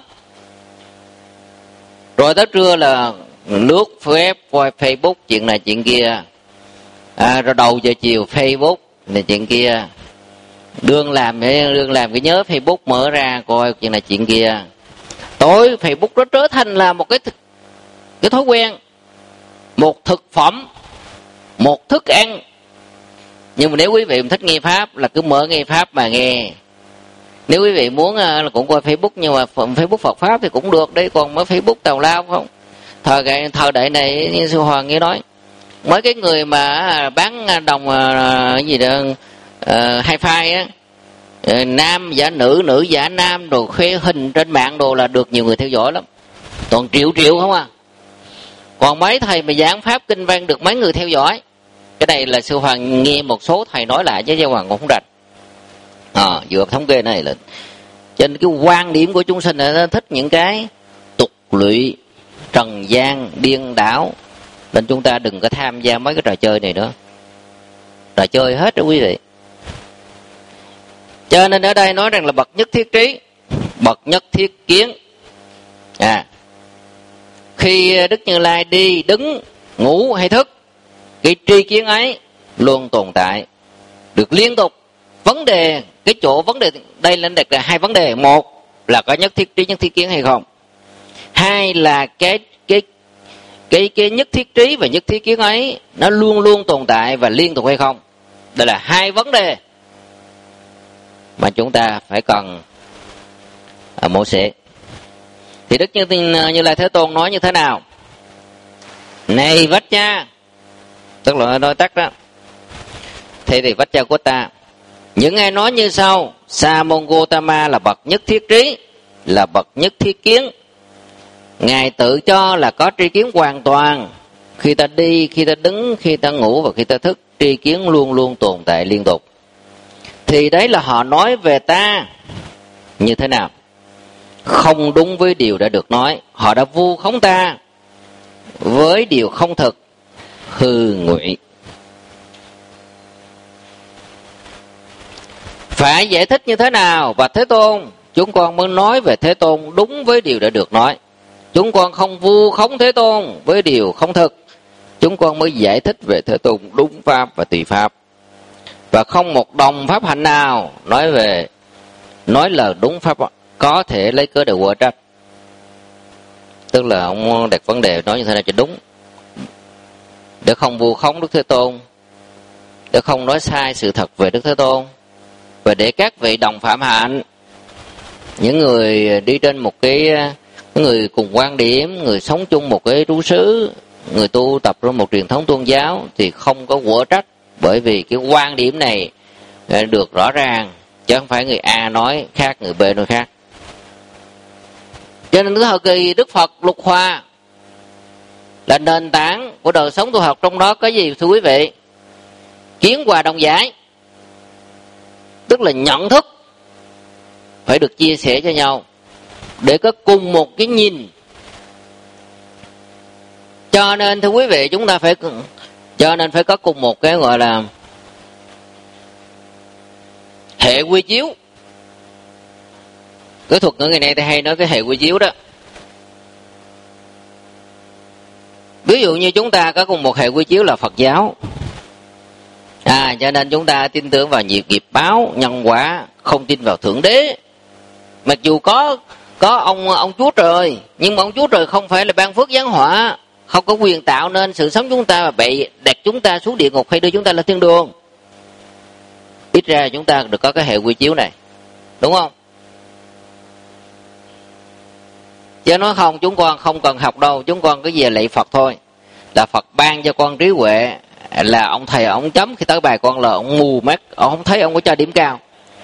[SPEAKER 1] Rồi tới trưa là lướt web coi Facebook chuyện này chuyện kia, à, rồi đầu giờ chiều Facebook này chuyện kia, đương làm đương làm cái nhớ Facebook mở ra coi chuyện này chuyện kia. Tối Facebook nó trở thành là một cái cái thói quen, một thực phẩm, một thức ăn. Nhưng mà nếu quý vị thích nghe pháp là cứ mở nghe pháp mà nghe. Nếu quý vị muốn là cũng coi Facebook, nhưng mà Facebook Phật Pháp thì cũng được đấy, còn mới Facebook tào lao không. Thời đại, thời đại này như sư Hoàng nghe nói, mấy cái người mà bán đồng cái gì đó uh, hi-fi á, nam giả nữ, nữ giả nam, đồ khoe hình trên mạng đồ là được nhiều người theo dõi lắm, toàn triệu triệu không à. Còn mấy thầy mà giảng pháp kinh văn được mấy người theo dõi. Cái này là sư Hoàng nghe một số thầy nói lại chứ sư Hoàng cũng không rành. À, dựa thống kê này là trên cái quan điểm của chúng sinh là thích những cái tục lụy, trần gian, điên đảo, nên chúng ta đừng có tham gia mấy cái trò chơi này nữa. Trò chơi hết đó quý vị. Cho nên ở đây nói rằng là bậc nhất thiết trí, bậc nhất thiết kiến. À, khi Đức Như Lai đi, đứng, ngủ hay thức, cái tri kiến ấy luôn tồn tại, được liên tục. Vấn đề, cái chỗ vấn đề đây lên đặt là hai vấn đề. Một là có nhất thiết trí, nhất thiết kiến hay không. Hai là cái cái cái cái nhất thiết trí và nhất thiết kiến ấy nó luôn luôn tồn tại và liên tục hay không. Đây là hai vấn đề mà chúng ta phải cần à, mổ xẻ. Thì Đức Như, Như Lai Thế Tôn nói như thế nào? Này Vách Cha, tức là nói tắt đó. Thế thì Vách Cha của ta, những ai nói như sau: Sa môn Gotama là bậc nhất thiết trí, là bậc nhất thiết kiến. Ngài tự cho là có tri kiến hoàn toàn. Khi ta đi, khi ta đứng, khi ta ngủ và khi ta thức, tri kiến luôn luôn tồn tại liên tục. Thì đấy là họ nói về ta như thế nào? Không đúng với điều đã được nói. Họ đã vu khống ta với điều không thực, hư ngụy. Phải giải thích như thế nào? Và Thế Tôn, chúng con mới nói về Thế Tôn đúng với điều đã được nói. Chúng con không vu khống Thế Tôn với điều không thực. chúng con mới giải thích về Thế Tôn đúng pháp và tùy pháp. Và không một đồng pháp hạnh nào nói về nói là đúng pháp có thể lấy cớ để quở trách. Tức là ông đặt vấn đề nói như thế nào cho đúng, để không vu khống Đức Thế Tôn, để không nói sai sự thật về Đức Thế Tôn, và để các vị đồng phạm hạnh, những người đi trên một cái, người cùng quan điểm, người sống chung một cái trú xứ, người tu tập trong một truyền thống tôn giáo thì không có quở trách, bởi vì cái quan điểm này được rõ ràng, chứ không phải người A nói khác, người B nói khác. Cho nên cái thời kỳ Đức Phật Lục Hòa là nền tảng của đời sống tu học, trong đó có gì thưa quý vị? Kiến hòa đồng giải, tức là nhận thức phải được chia sẻ cho nhau để có cùng một cái nhìn. Cho nên thưa quý vị, chúng ta phải cho nên phải có cùng một cái gọi là hệ quy chiếu. Cái thuật ngữ ngày nay thì hay nói cái hệ quy chiếu đó. Ví dụ như chúng ta có cùng một hệ quy chiếu là Phật giáo, à, cho nên chúng ta tin tưởng vào nghiệp nghiệp báo, nhân quả, không tin vào Thượng Đế. Mặc dù có có ông ông Chúa Trời, nhưng mà ông Chúa Trời không phải là ban phước giáng họa, không có quyền tạo nên sự sống chúng ta và bị đặt chúng ta xuống địa ngục hay đưa chúng ta lên thiên đường. Ít ra chúng ta được có cái hệ quy chiếu này, đúng không? Chứ nói không, chúng con không cần học đâu, chúng con cứ về lạy Phật thôi, là Phật ban cho con trí huệ, là ông thầy ông chấm khi tới bài con là ông mù mắt, ông không thấy ông có cho điểm cao.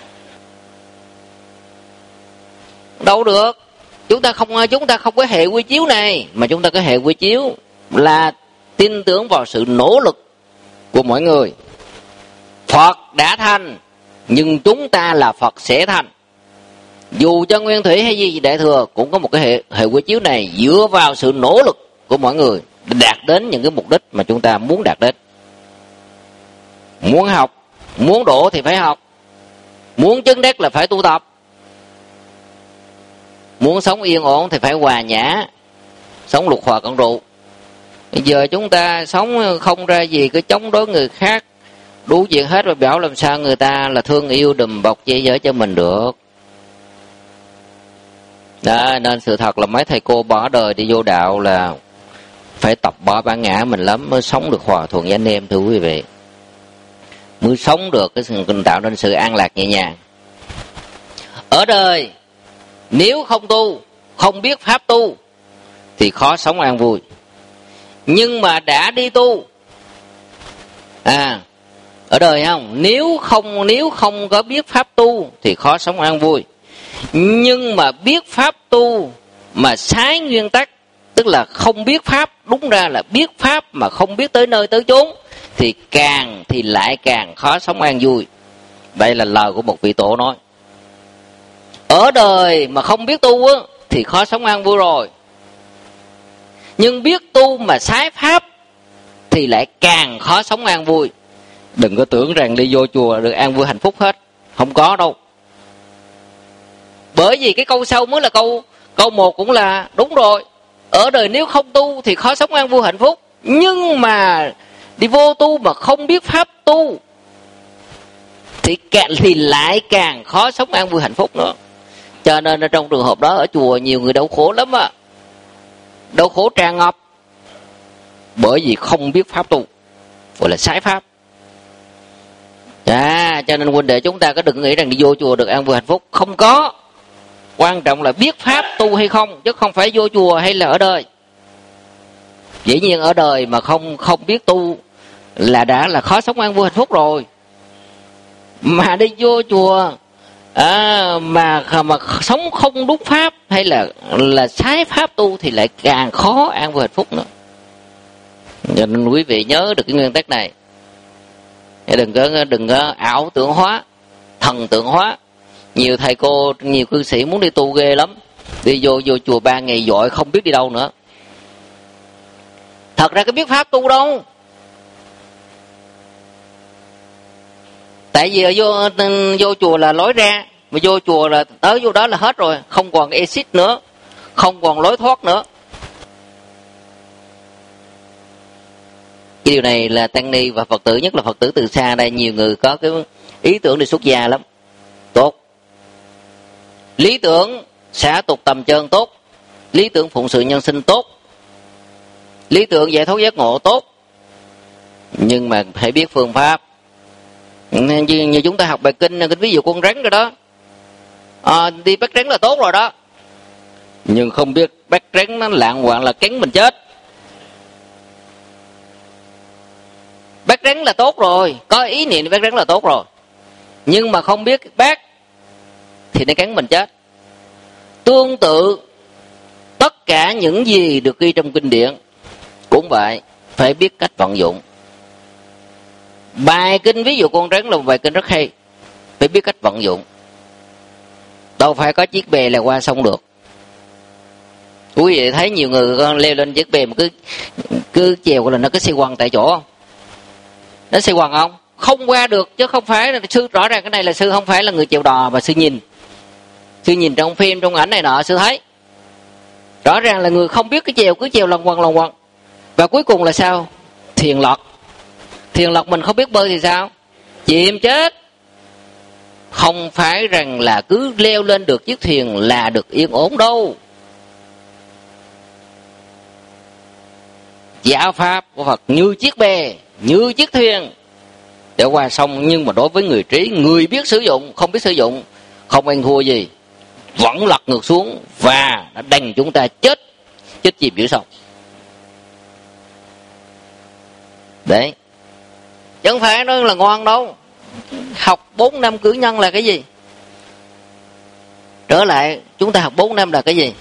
[SPEAKER 1] Đâu được. Chúng ta không chúng ta không có hệ quy chiếu này, mà chúng ta có hệ quy chiếu là tin tưởng vào sự nỗ lực của mỗi người. Phật đã thành, nhưng chúng ta là Phật sẽ thành. Dù cho Nguyên Thủy hay gì Đại Thừa cũng có một cái hệ, hệ quy chiếu này dựa vào sự nỗ lực của mỗi người để đạt đến những cái mục đích mà chúng ta muốn đạt đến. Muốn học, muốn đổ thì phải học, muốn chứng đắc là phải tu tập, muốn sống yên ổn thì phải hòa nhã, sống lục hòa cận trụ. Bây giờ chúng ta sống không ra gì, cứ chống đối người khác đủ chuyện hết, và bảo làm sao người ta là thương yêu đùm bọc che chở cho mình được. Đó, nên sự thật là mấy thầy cô bỏ đời đi vô đạo là phải tập bỏ bản ngã mình lắm mới sống được hòa thuận với anh em, thưa quý vị, mới sống được cái sự tạo nên sự an lạc nhẹ nhàng. Ở đời nếu không tu, không biết pháp tu thì khó sống an vui. Nhưng mà đã đi tu, à, ở đời không, nếu không nếu không có biết pháp tu thì khó sống an vui. Nhưng mà biết pháp tu mà trái nguyên tắc, tức là không biết pháp, đúng ra là biết pháp mà không biết tới nơi tới chốn, thì càng thì lại càng khó sống an vui. Đây là lời của một vị tổ nói. Ở đời mà không biết tu á, thì khó sống an vui rồi. Nhưng biết tu mà trái pháp thì lại càng khó sống an vui. Đừng có tưởng rằng đi vô chùa được an vui hạnh phúc hết, không có đâu. Bởi vì cái câu sau mới là câu câu một cũng là đúng rồi. Ở đời nếu không tu thì khó sống an vui hạnh phúc. Nhưng mà đi vô tu mà không biết pháp tu thì càng thì lại càng khó sống an vui hạnh phúc nữa. Cho nên ở trong trường hợp đó ở chùa nhiều người đau khổ lắm á, đau khổ tràn ngập, bởi vì không biết pháp tu, gọi là trái pháp. À, cho nên huynh đệ chúng ta có đừng nghĩ rằng đi vô chùa được an vui hạnh phúc, không có. Quan trọng là biết pháp tu hay không, chứ không phải vô chùa hay là ở đời. Dĩ nhiên ở đời mà không không biết tu là đã là khó sống an vui hạnh phúc rồi. Mà đi vô chùa à, mà mà sống không đúng pháp hay là là trái pháp tu thì lại càng khó an vui hạnh phúc nữa. Cho nên quý vị nhớ được cái nguyên tắc này, đừng có đừng có ảo tưởng hóa, thần tượng hóa. Nhiều thầy cô, nhiều cư sĩ muốn đi tu ghê lắm, đi vô vô chùa ba ngày dội không biết đi đâu nữa. Thật ra cái biết pháp tu đâu. Tại vì vô vô chùa là lối ra, mà vô chùa là tới vô đó là hết rồi, không còn exit nữa, không còn lối thoát nữa. Điều này là tăng ni và Phật tử, nhất là Phật tử từ xa đây, nhiều người có cái ý tưởng đi xuất gia lắm. Tốt. Lý tưởng xả tục tầm chân tốt. Lý tưởng phụng sự nhân sinh tốt. Lý tưởng giải thoát giác ngộ tốt. Nhưng mà phải biết phương pháp. Như, như chúng ta học bài kinh, kinh ví dụ con rắn rồi đó. À, đi bắt rắn là tốt rồi đó. Nhưng không biết bắt rắn nó lạng hoạng là cắn mình chết. Bắt rắn là tốt rồi, có ý niệm bắt rắn là tốt rồi, nhưng mà không biết bắt thì nó cắn mình chết. Tương tự tất cả những gì được ghi trong kinh điển cũng vậy, phải biết cách vận dụng. Bài kinh ví dụ con rắn là một bài kinh rất hay, phải biết cách vận dụng. Đâu phải có chiếc bè là qua sông được. Quý vị thấy nhiều người leo lên chiếc bè mà cứ cứ chèo là nó cứ xoay quanh tại chỗ không? Nó xoay quanh không? Không qua được, chứ không phải là sư, rõ ràng cái này là sư không phải là người chèo đò mà sư nhìn. Sư nhìn trong phim, trong ảnh này nọ sư thấy. Rõ ràng là người không biết cái chèo, cứ chèo lần quần lần quần. Và cuối cùng là sao? Thiền lọt. Thiền lọt mình không biết bơi thì sao? Chìm chết. Không phải rằng là cứ leo lên được chiếc thuyền là được yên ổn đâu. Giáo pháp của Phật như chiếc bè, như chiếc thuyền để qua sông, nhưng mà đối với người trí, người biết sử dụng, không biết sử dụng, không ăn thua gì, vẫn lật ngược xuống và nó đành chúng ta chết, chết chìm giữa sông. Đấy, chứ không phải nói là ngoan đâu. Học bốn năm cử nhân là cái gì? Trở lại, chúng ta học bốn năm là cái gì?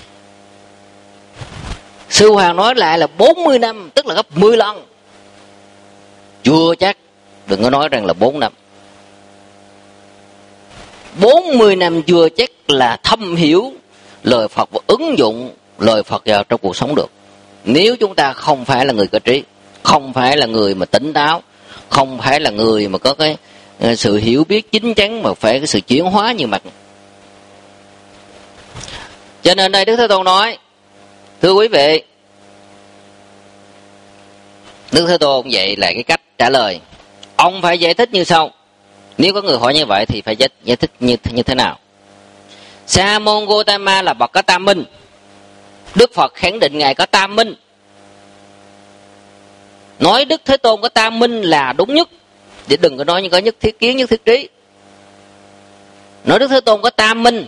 [SPEAKER 1] Sư Hoàng nói lại là bốn mươi năm, tức là gấp mười lần. Chưa chắc, đừng có nói rằng là bốn năm. bốn mươi năm chưa chắc là thâm hiểu lời Phật và ứng dụng lời Phật vào trong cuộc sống được. Nếu chúng ta không phải là người có trí, không phải là người mà tỉnh táo, không phải là người mà có cái sự hiểu biết chín chắn, mà phải cái sự chuyển hóa nhiều mặt. Cho nên đây Đức Thế Tôn nói, thưa quý vị, Đức Thế Tôn vậy là cái cách trả lời. Ông phải giải thích như sau. Nếu có người hỏi như vậy thì phải giải, giải thích như, như thế nào? Sa môn Gotama là bậc có tam minh. Đức Phật khẳng định Ngài có tam minh. Nói Đức Thế Tôn có tam minh là đúng nhất, để đừng có nói như có nhất thiết kiến, nhất thiết trí. Nói Đức Thế Tôn có tam minh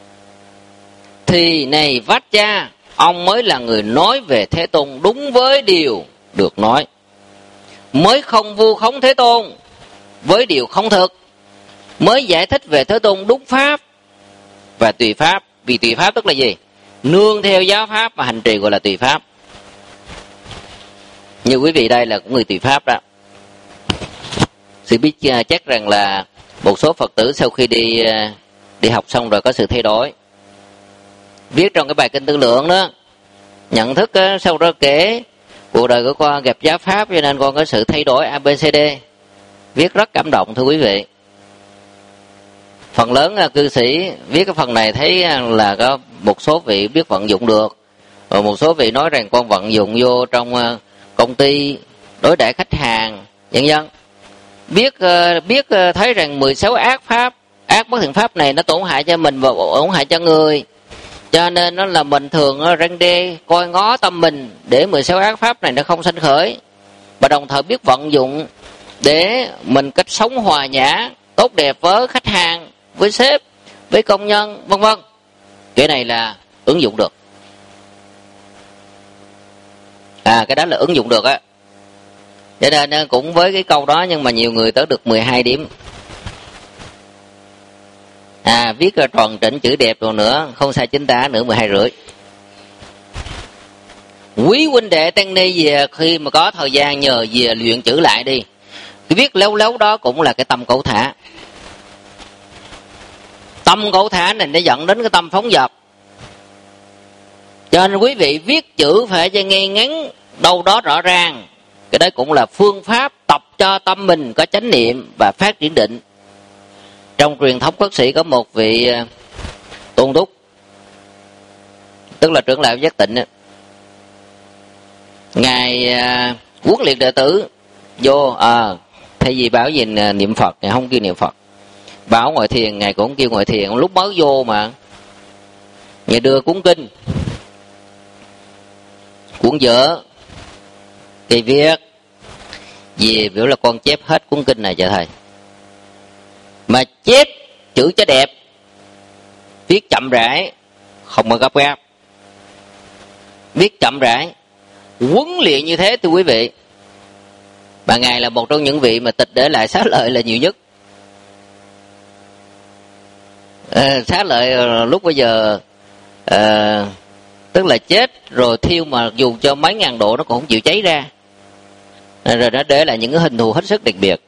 [SPEAKER 1] thì này Vajja, ông mới là người nói về Thế Tôn đúng với điều được nói, mới không vu khống Thế Tôn với điều không thực, mới giải thích về Thế Tôn đúng pháp và tùy pháp. Vì tùy pháp tức là gì? Nương theo giáo pháp mà hành trì gọi là tùy pháp. Như quý vị đây là cũng người tùy pháp đó. Sự biết chắc rằng là một số Phật tử sau khi đi đi học xong rồi có sự thay đổi. Viết trong cái bài kinh Tư Lượng đó, nhận thức đó, sau đó kể cuộc đời của con gặp giáo pháp cho nên con có sự thay đổi a bê xê đê. Viết rất cảm động thưa quý vị. Phần lớn cư sĩ viết cái phần này thấy là có một số vị biết vận dụng được, rồi một số vị nói rằng con vận dụng vô trong công ty, đối đãi khách hàng, vân vân. Biết biết thấy rằng mười sáu ác pháp, ác bất thiện pháp này nó tổn hại cho mình và tổn hại cho người. Cho nên nó là mình thường răn đe coi ngó tâm mình để mười sáu ác pháp này nó không sanh khởi, và đồng thời biết vận dụng để mình cách sống hòa nhã, tốt đẹp với khách hàng, với sếp, với công nhân, vân vân. Cái này là ứng dụng được. À, cái đó là ứng dụng được á. Cho nên cũng với cái câu đó nhưng mà nhiều người tới được mười hai điểm. À, viết tròn chỉnh chữ đẹp rồi nữa, không sai chính tả nữa mười hai rưỡi. Quý huynh đệ tăng ni về khi mà có thời gian nhờ về luyện chữ lại đi. Cái viết lâu lâu đó cũng là cái tâm cẩu thả. Tâm cẩu thả này nó dẫn đến cái tâm phóng dật. Cho nên quý vị viết chữ phải cho nghe ngắn, đâu đó rõ ràng. Cái đấy cũng là phương pháp tập cho tâm mình có chánh niệm và phát triển định. Trong truyền thống Khất sĩ có một vị Tôn Túc, tức là trưởng lão Giác Tịnh. Ngài huấn luyện đệ tử vô à, thay vì bảo gì niệm Phật, ngài không kêu niệm Phật. Bảo ngồi thiền, ngài cũng kêu ngồi thiền. Lúc mới vô mà ngài đưa cuốn kinh, cuốn vở, cây viết về biểu là con chép hết cuốn kinh này cho thầy. Mà chép chữ cho đẹp, viết chậm rãi, không có gấp gáp, viết chậm rãi, huấn luyện như thế thưa quý vị. Mà ngài là một trong những vị mà tịch để lại xá lợi là nhiều nhất. À, xá lợi lúc bây giờ à, tức là chết rồi thiêu mà dù cho mấy ngàn độ nó cũng không chịu cháy ra, à, rồi nó để lại những cái hình thù hết sức đặc biệt.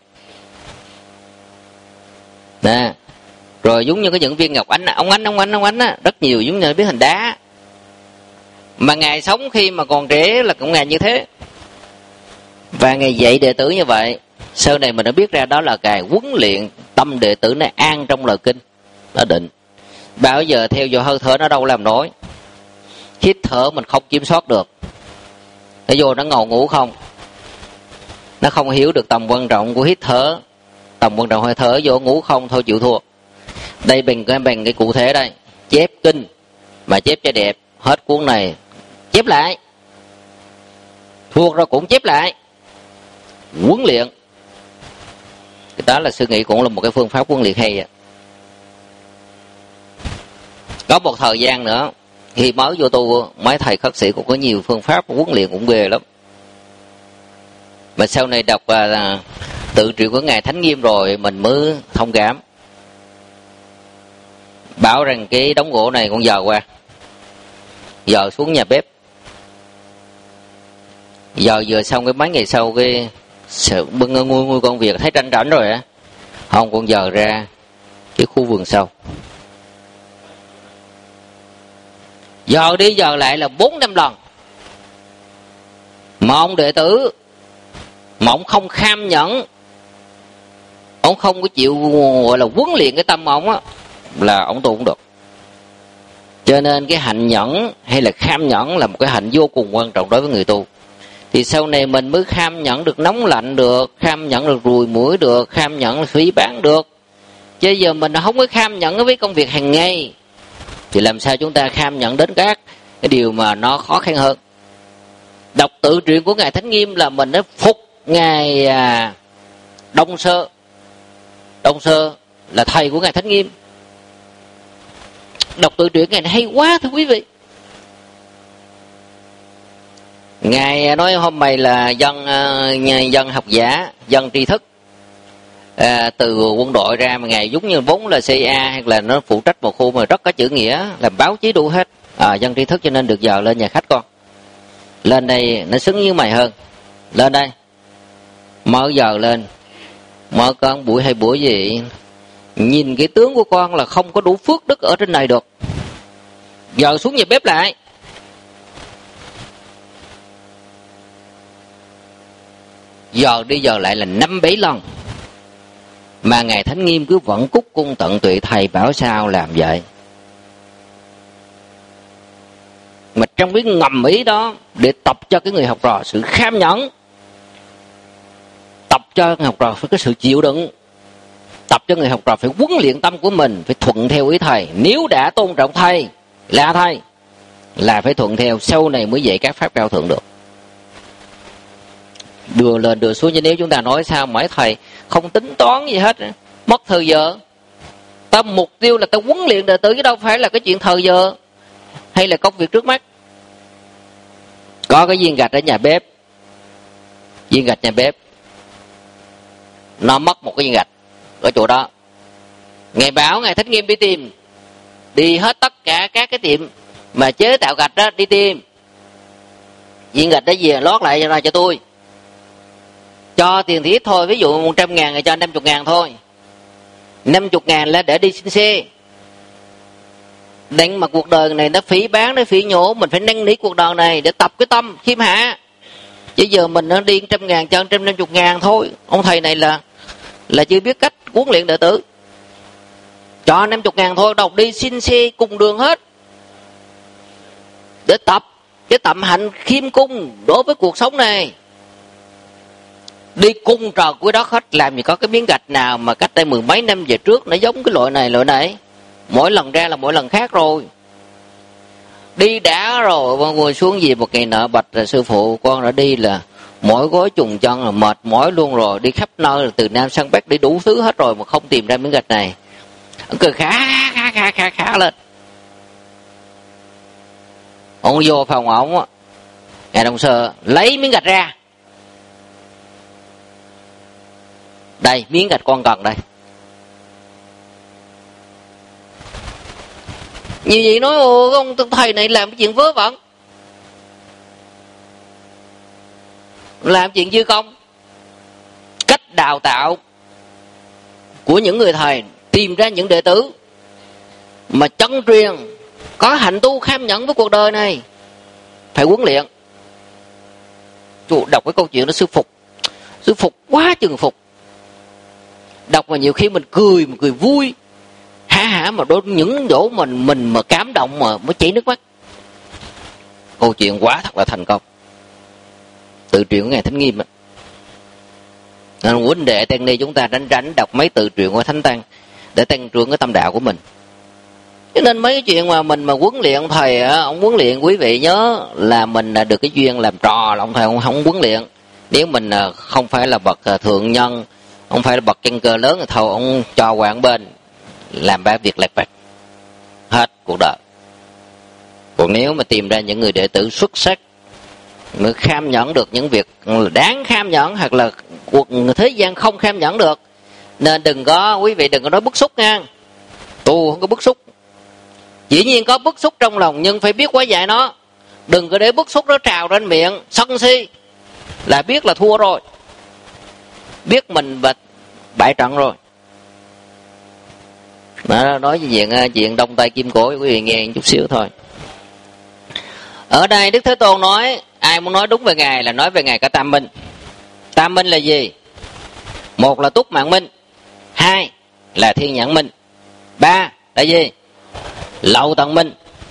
[SPEAKER 1] Nè, rồi giống như cái những viên ngọc ánh, ông ánh ông ánh ông ánh á, rất nhiều giống như biết hình đá. Mà ngài sống khi mà còn trẻ là cũng ngài như thế, và ngài dạy đệ tử như vậy. Sau này mình đã biết ra đó là ngài huấn luyện tâm đệ tử này an trong lời kinh, nó định. Bao giờ theo dõi hơi thở nó đâu làm nổi, hít thở mình không kiểm soát được, nó vô nó ngầu ngủ không, nó không hiểu được tầm quan trọng của hít thở, tầm quan trọng hơi thở, vô ngủ không thôi chịu thua. Đây bằng cái bằng cái cụ thể đây, chép kinh mà chép cho đẹp, hết cuốn này chép lại, thuộc rồi cũng chép lại, huấn luyện. Cái đó là suy nghĩ cũng là một cái phương pháp huấn luyện hay. Có một thời gian nữa khi mới vô tu, mấy thầy khất sĩ cũng có nhiều phương pháp huấn luyện cũng ghê lắm. Mà sau này đọc à, tự truyện của ngài Thánh Nghiêm rồi mình mới thông cảm. Bảo rằng cái đống gỗ này con dời qua, dời xuống nhà bếp, giờ vừa xong cái mấy ngày sau cái sợ bưng ngu ngu công việc thấy tranh rảnh rồi á, không con giờ ra cái khu vườn sau, giờ đi giờ lại là bốn năm lần. Mà ông đệ tử mà ông không kham nhẫn, ông không có chịu gọi là huấn luyện cái tâm ông á, là ông tu cũng được. Cho nên cái hạnh nhẫn hay là kham nhẫn là một cái hạnh vô cùng quan trọng đối với người tu. Thì sau này mình mới kham nhẫn được nóng lạnh được, kham nhẫn được ruồi mũi được, kham nhẫn được phỉ báng được. Chứ giờ mình không có kham nhẫn với công việc hàng ngày, thì làm sao chúng ta kham nhẫn đến các cái điều mà nó khó khăn hơn. Đọc tự truyện của ngài Thánh Nghiêm là mình đã phục ngài à, Đông Sơ. Đông Sơ là thầy của ngài Thánh Nghiêm. Đọc tự truyện ngài này hay quá thưa quý vị. Ngài nói hôm nay là dân dân học giả, dân tri thức, à, từ quân đội ra mà ngài giống như vốn là xê a hay là nó phụ trách một khu mà rất có chữ nghĩa, làm báo chí đủ hết, à, dân tri thức cho nên được giờ lên nhà khách con, lên đây nó xứng với mày hơn, lên đây mở giờ lên, mở con buổi hay buổi gì, nhìn cái tướng của con là không có đủ phước đức ở trên này được, giờ xuống nhà bếp lại. Giờ đi giờ lại là năm bảy lần. Mà ngài Thánh Nghiêm cứ vẫn cúc cung tận tụy, thầy bảo sao làm vậy. Mà trong cái ngầm ý đó để tập cho cái người học trò sự kham nhẫn, tập cho người học trò phải có sự chịu đựng, tập cho người học trò phải huấn luyện tâm của mình, phải thuận theo ý thầy. Nếu đã tôn trọng thầy là thầy là phải thuận theo, sau này mới dạy các pháp cao thượng được. Đưa lên đưa xuống, chứ nếu chúng ta nói sao mấy thầy không tính toán gì hết, mất thời giờ. Ta mục tiêu là ta huấn luyện đệ tử chứ đâu phải là cái chuyện thời giờ hay là công việc trước mắt. Có cái viên gạch ở nhà bếp, viên gạch nhà bếp nó mất một cái viên gạch ở chỗ đó. Ngài bảo ngài Thánh Nghiêm đi tìm, đi hết tất cả các cái tiệm mà chế tạo gạch đó, đi tìm viên gạch đó về lót lại ra cho tôi, cho tiền thì ít thôi, ví dụ một trăm ngàn thì cho năm mươi ngàn thôi, năm mươi ngàn là để đi xin xe. Đánh mà cuộc đời này nó phỉ bán, nó phỉ nhổ, mình phải năn nỉ cuộc đời này để tập cái tâm khiêm hạ. Chứ giờ mình nó đi một trăm ngàn cho một trăm năm mươi ngàn thôi, ông thầy này là là chưa biết cách huấn luyện đệ tử. Cho năm mươi ngàn thôi, đọc đi xin xe cùng đường hết, để tập cái tầm hạnh khiêm cung đối với cuộc sống này. đi cung trời cuối đất hết. Làm gì có cái miếng gạch nào mà cách đây mười mấy năm về trước nó giống cái loại này loại này. Mỗi lần ra là mỗi lần khác rồi. Đi đã rồi ngồi xuống gì một ngày nọ bạch là sư phụ con đã đi là mỗi gối trùng chân là mệt mỏi luôn rồi, đi khắp nơi là từ Nam sang Bắc đi đủ thứ hết rồi mà không tìm ra miếng gạch này. Ông cười khá khá khá khá khá lên. Ông vô phòng ổng, ngài đồng sơ lấy miếng gạch ra. Đây miếng gạch con cần đây. Như vậy nói ô ông thầy này làm cái chuyện vớ vẩn, làm chuyện dư công. Cách đào tạo của những người thầy tìm ra những đệ tử mà chân truyền có hạnh tu kham nhẫn với cuộc đời này phải huấn luyện. Chú đọc cái câu chuyện đó sư phục, sư phục quá chừng phục. Đọc mà nhiều khi mình cười, mình cười vui hả hả, mà đôi những chỗ mình mình mà cảm động mà mới chảy nước mắt. Câu chuyện quá thật là thành công. Tự truyện của ngài Thánh Nghiêm á. Nên huynh đệ tăng ni chúng ta tránh tránh đọc mấy tự truyện của Thánh Tăng để tăng trưởng cái tâm đạo của mình. Cho nên mấy cái chuyện mà mình mà huấn luyện thầy á, ông huấn luyện quý vị nhớ là mình được cái duyên làm trò là ông thầy ông không huấn luyện. Nếu mình không phải là bậc thượng nhân, không phải là bậc chân cơ lớn thì thôi ông cho quảng bên làm ba việc lặt vặt hết cuộc đời. Còn nếu mà tìm ra những người đệ tử xuất sắc mới kham nhẫn được những việc đáng kham nhẫn, hoặc là cuộc thế gian không kham nhẫn được. Nên đừng có, quý vị đừng có nói bức xúc nha. Tu không có bức xúc. Dĩ nhiên có bức xúc trong lòng nhưng phải biết quá giải nó. Đừng có để bức xúc nó trào trên miệng, sân si là biết là thua rồi, biết mình và bại trận rồi. Đó, nói về chuyện, chuyện đông tay kim cổ quý vị nghe một chút xíu thôi. Ở đây Đức Thế Tôn nói, ai muốn nói đúng về Ngài là nói về Ngài cả tam minh. Tam minh là gì? Một là túc mạng minh, hai là thiên nhãn minh, ba là gì? Lậu tận minh.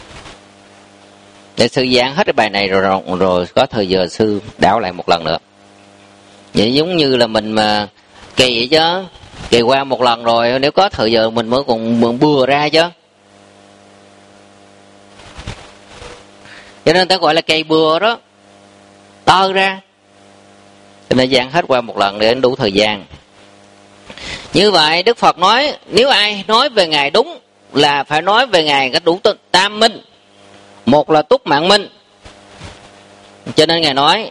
[SPEAKER 1] Để sư giảng hết cái bài này rồi, rồi rồi có thời giờ sư đảo lại một lần nữa. Vậy giống như là mình mà kỳ vậy chứ, kỳ qua một lần rồi, nếu có thời giờ mình mới còn bừa ra chứ. Cho nên ta gọi là cây bừa đó, tơ ra. Cho nên giảng hết qua một lần để đủ thời gian. Như vậy Đức Phật nói, nếu ai nói về Ngài đúng là phải nói về Ngài cái đủ tam minh. Một là túc mạng minh. Cho nên Ngài nói,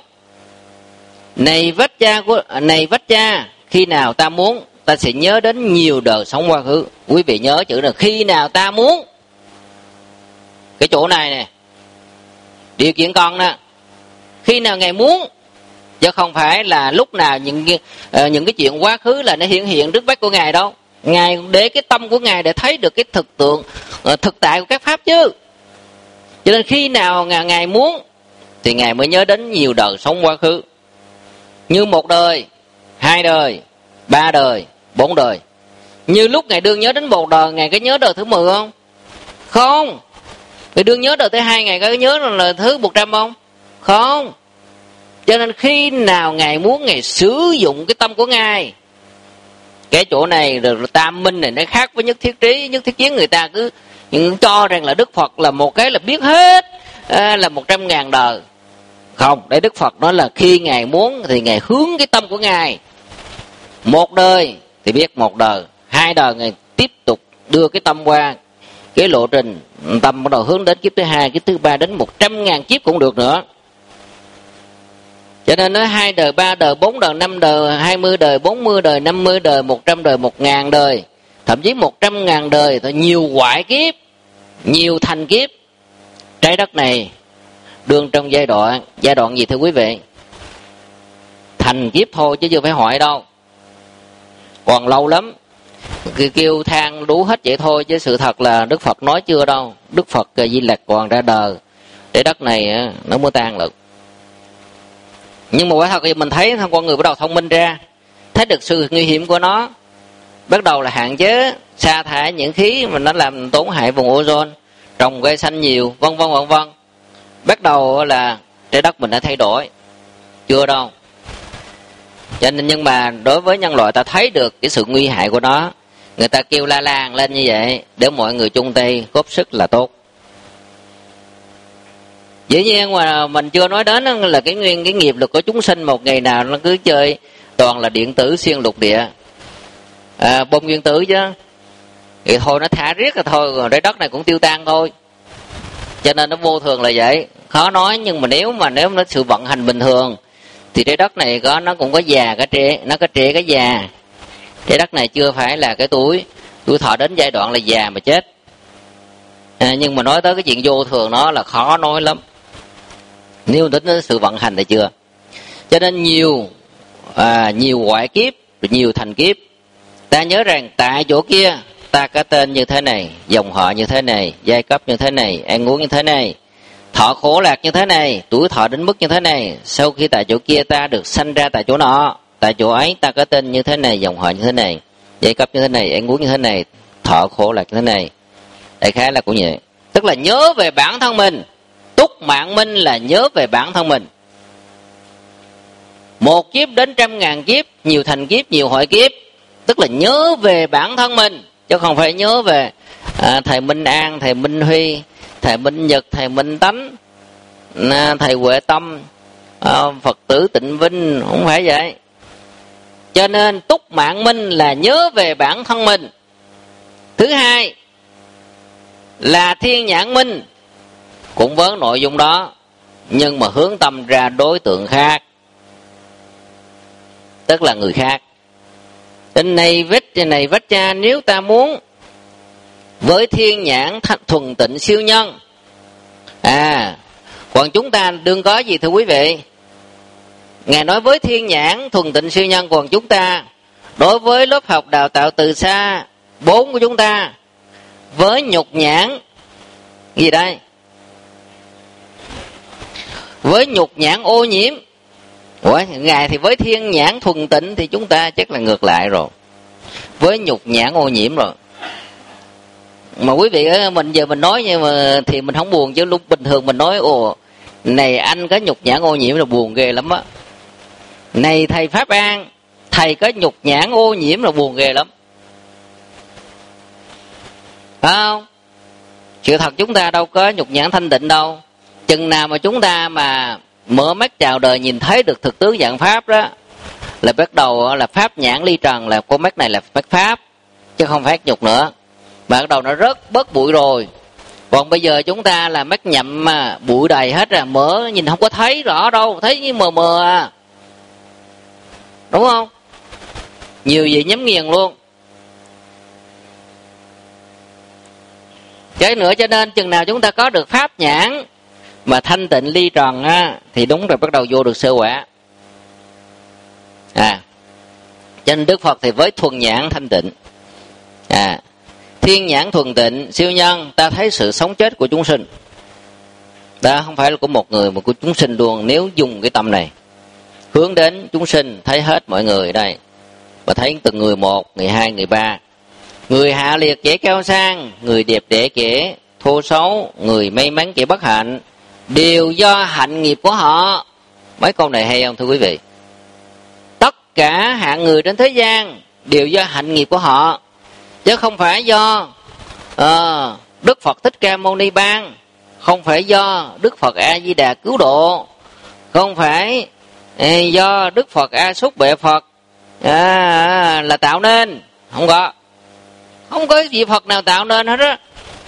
[SPEAKER 1] này vách cha của này vách cha, khi nào ta muốn ta sẽ nhớ đến nhiều đời sống quá khứ. Quý vị nhớ chữ là khi nào ta muốn. Cái chỗ này nè, điều kiện con nè, khi nào Ngài muốn, chứ không phải là lúc nào những uh, những cái chuyện quá khứ là nó hiện hiện trước mắt của Ngài đâu. Ngài để cái tâm của Ngài để thấy được cái thực tượng uh, thực tại của các pháp chứ. Cho nên khi nào Ngài, Ngài muốn thì Ngài mới nhớ đến nhiều đời sống quá khứ. Như một đời, hai đời, ba đời, bốn đời. Như lúc Ngài đương nhớ đến một đời, Ngài có nhớ đời thứ mười không? Không. Ngài đương nhớ đời thứ hai, Ngài có nhớ là thứ một trăm không? Không. Cho nên khi nào Ngài muốn, Ngài sử dụng cái tâm của Ngài. Cái chỗ này rồi tam minh này nó khác với nhất thiết trí. Nhất thiết kiến người ta cứ cho rằng là Đức Phật là một cái là biết hết, à, là một trăm ngàn đời. Không, để Đức Phật nói là khi Ngài muốn thì Ngài hướng cái tâm của Ngài. Một đời thì biết một đời, hai đời Ngài tiếp tục đưa cái tâm qua cái lộ trình, tâm bắt đầu hướng đến kiếp thứ hai, kiếp thứ ba, đến một trăm ngàn kiếp cũng được nữa. Cho nên nói hai đời, ba đời, bốn đời, năm đời, hai mươi đời, bốn mươi đời, năm mươi đời, một trăm đời, một ngàn đời, thậm chí một trăm ngàn đời, thôi nhiều hoại kiếp, nhiều thành kiếp. Trái đất này đương trong giai đoạn, giai đoạn gì thưa quý vị? Thành kiếp thôi chứ chưa phải hoại đâu. Còn lâu lắm. Kêu than đủ hết vậy thôi chứ sự thật là Đức Phật nói chưa đâu. Đức Phật Di Lặc còn ra đời để đất này nó mới tan lực. Nhưng mà quả thật thì mình thấy con người bắt đầu thông minh ra, thấy được sự nguy hiểm của nó, bắt đầu là hạn chế sa thải những khí mà nó làm tổn hại vùng ozone, trồng cây xanh nhiều, vân vân vân vân. Bắt đầu là trái đất mình đã thay đổi. Chưa đâu. Cho nên nhưng mà đối với nhân loại ta thấy được cái sự nguy hại của nó, người ta kêu la làng lên như vậy để mọi người chung tay góp sức là tốt. Dĩ nhiên mà mình chưa nói đến là cái nguyên cái nghiệp lực của chúng sinh một ngày nào nó cứ chơi toàn là điện tử xuyên lục địa, à, bom nguyên tử chứ, thì thôi nó thả riết rồi thôi, rồi trái đất này cũng tiêu tan thôi. Cho nên nó vô thường là vậy, khó nói. Nhưng mà nếu mà nếu nó sự vận hành bình thường thì trái đất này có nó cũng có già có trẻ, nó có trẻ cái già. Trái đất này chưa phải là cái tuổi tuổi thọ đến giai đoạn là già mà chết, à, nhưng mà nói tới cái chuyện vô thường nó là khó nói lắm, nếu tính đến sự vận hành thì chưa. Cho nên nhiều à, nhiều ngoại kiếp, nhiều thành kiếp. Ta nhớ rằng tại chỗ kia ta có tên như thế này, dòng họ như thế này, giai cấp như thế này, ăn uống như thế này, thọ khổ lạc như thế này, tuổi thọ đến mức như thế này. Sau khi tại chỗ kia ta được sanh ra tại chỗ nọ, tại chỗ ấy ta có tên như thế này, dòng họ như thế này, giai cấp như thế này, ăn uống như thế này, thọ khổ lạc như thế này. Đại khái là cũng vậy. Tức là nhớ về bản thân mình. Túc mạng minh là nhớ về bản thân mình. Một kiếp đến trăm ngàn kiếp, nhiều thành kiếp, nhiều hội kiếp. Tức là nhớ về bản thân mình, chứ không phải nhớ về à, thầy Minh An, thầy Minh Huy, thầy Minh Nhật, thầy Minh Tánh, à, thầy Huệ Tâm, à, Phật tử Tịnh Vinh. Không phải vậy. Cho nên túc mạng minh là nhớ về bản thân mình. Thứ hai là thiên nhãn minh, cũng với nội dung đó, nhưng mà hướng tâm ra đối tượng khác, tức là người khác. Trên này vết trên này vết cha, nếu ta muốn với thiên nhãn thuần tịnh siêu nhân, à còn chúng ta đương có gì thưa quý vị? Ngài nói với thiên nhãn thuần tịnh siêu nhân, còn chúng ta đối với lớp học đào tạo từ xa bốn của chúng ta với nhục nhãn gì đây? Với nhục nhãn ô nhiễm. Ủa, Ngài thì với thiên nhãn thuần tịnh thì chúng ta chắc là ngược lại rồi, với nhục nhãn ô nhiễm rồi. Mà quý vị ơi, mình giờ mình nói nhưng mà thì mình không buồn, chứ lúc bình thường mình nói ồ này anh có nhục nhãn ô nhiễm là buồn ghê lắm á. Này thầy Pháp An, thầy có nhục nhãn ô nhiễm là buồn ghê lắm, phải không? Sự thật chúng ta đâu có nhục nhãn thanh tịnh đâu. Chừng nào mà chúng ta mà mở mắt chào đời nhìn thấy được thực tướng dạng Pháp đó, là bắt đầu là Pháp nhãn ly trần, là con mắt này là mắt Pháp, chứ không phải nhục nữa. Mà bắt đầu nó rớt bớt bụi rồi. Còn bây giờ chúng ta là mắt nhậm mà bụi đầy hết rồi, mở nhìn không có thấy rõ đâu, thấy như mờ mờ à, đúng không? Nhiều gì nhắm nghiền luôn. Cái nữa, cho nên chừng nào chúng ta có được Pháp nhãn mà thanh tịnh ly trần á, thì đúng rồi bắt đầu vô được sơ quả. À, cho nên Đức Phật thì với thuần nhãn thanh tịnh, à, thiên nhãn thuần tịnh siêu nhân, ta thấy sự sống chết của chúng sinh. Đó không phải là của một người mà của chúng sinh luôn. Nếu dùng cái tâm này hướng đến chúng sinh, thấy hết mọi người đây, và thấy từng người một, người hai, người ba, người hạ liệt kẻ cao sang, người đẹp đẽ kẻ thô xấu, người may mắn kẻ bất hạnh, đều do hạnh nghiệp của họ. Mấy câu này hay không thưa quý vị? Tất cả hạng người trên thế gian đều do hạnh nghiệp của họ, chứ không phải do uh, Đức Phật Thích Ca Mâu Ni ban, không phải do Đức Phật A Di Đà cứu độ, không phải uh, do Đức Phật A Xúc Bệ Phật à, là tạo nên. Không có, không có vị Phật nào tạo nên hết á,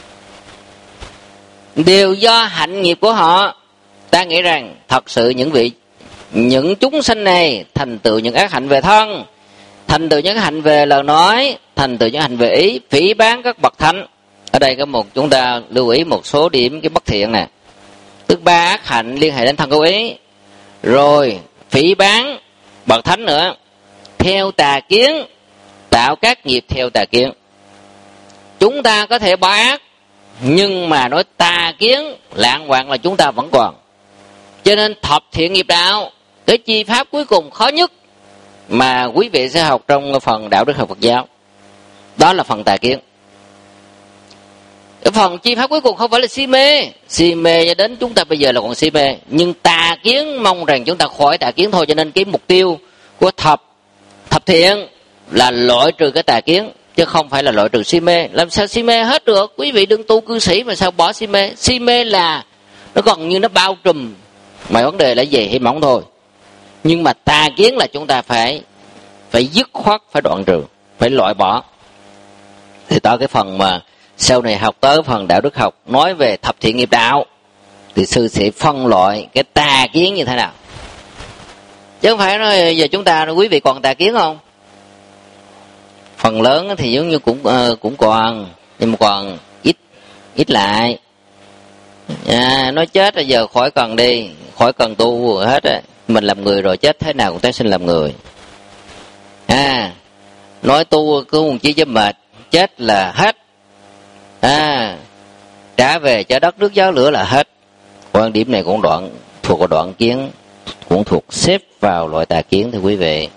[SPEAKER 1] đều do hạnh nghiệp của họ. Ta nghĩ rằng thật sự những vị những chúng sinh này thành tựu những ác hạnh về thân, thành tựu những hạnh về lời nói, thành tựu những hạnh về ý, phỉ báng các bậc thánh. Ở đây có một chúng ta lưu ý một số điểm cái bất thiện nè, tức ba ác hạnh liên hệ đến thân câu ý, rồi phỉ báng bậc thánh nữa, theo tà kiến, tạo các nghiệp theo tà kiến. Chúng ta có thể bỏ ác, nhưng mà nói tà kiến lạng hoạn là chúng ta vẫn còn. Cho nên thập thiện nghiệp đạo, cái chi pháp cuối cùng khó nhất mà quý vị sẽ học trong phần đạo đức học Phật giáo, đó là phần tà kiến. Cái phần chi pháp cuối cùng không phải là si mê, si mê cho đến chúng ta bây giờ là còn si mê, nhưng tà kiến mong rằng chúng ta khỏi tà kiến thôi. Cho nên cái mục tiêu của thập thập thiện là loại trừ cái tà kiến, chứ không phải là loại trừ si mê. Làm sao si mê hết được? Quý vị đừng tu cư sĩ mà sao bỏ si mê? Si mê là nó gần như nó bao trùm mọi vấn đề là gì hay mỏng thôi. Nhưng mà tà kiến là chúng ta phải phải dứt khoát, phải đoạn trừ, phải loại bỏ. Thì tới cái phần mà sau này học tới phần đạo đức học nói về thập thiện nghiệp đạo thì sư sẽ phân loại cái tà kiến như thế nào. Chứ không phải nói giờ chúng ta quý vị còn tà kiến không? Phần lớn thì giống như cũng uh, cũng còn, nhưng mà còn ít ít lại. À, nói chết là giờ khỏi cần đi, khỏi cần tu hết á. Mình làm người rồi chết thế nào cũng tái sinh làm người. À, nói tu cứ một chí cho mệt, chết là hết. À, trả về cho đất nước gió lửa là hết. Quan điểm này cũng đoạn thuộc vào đoạn kiến, cũng thuộc xếp vào loại tà kiến thưa quý vị.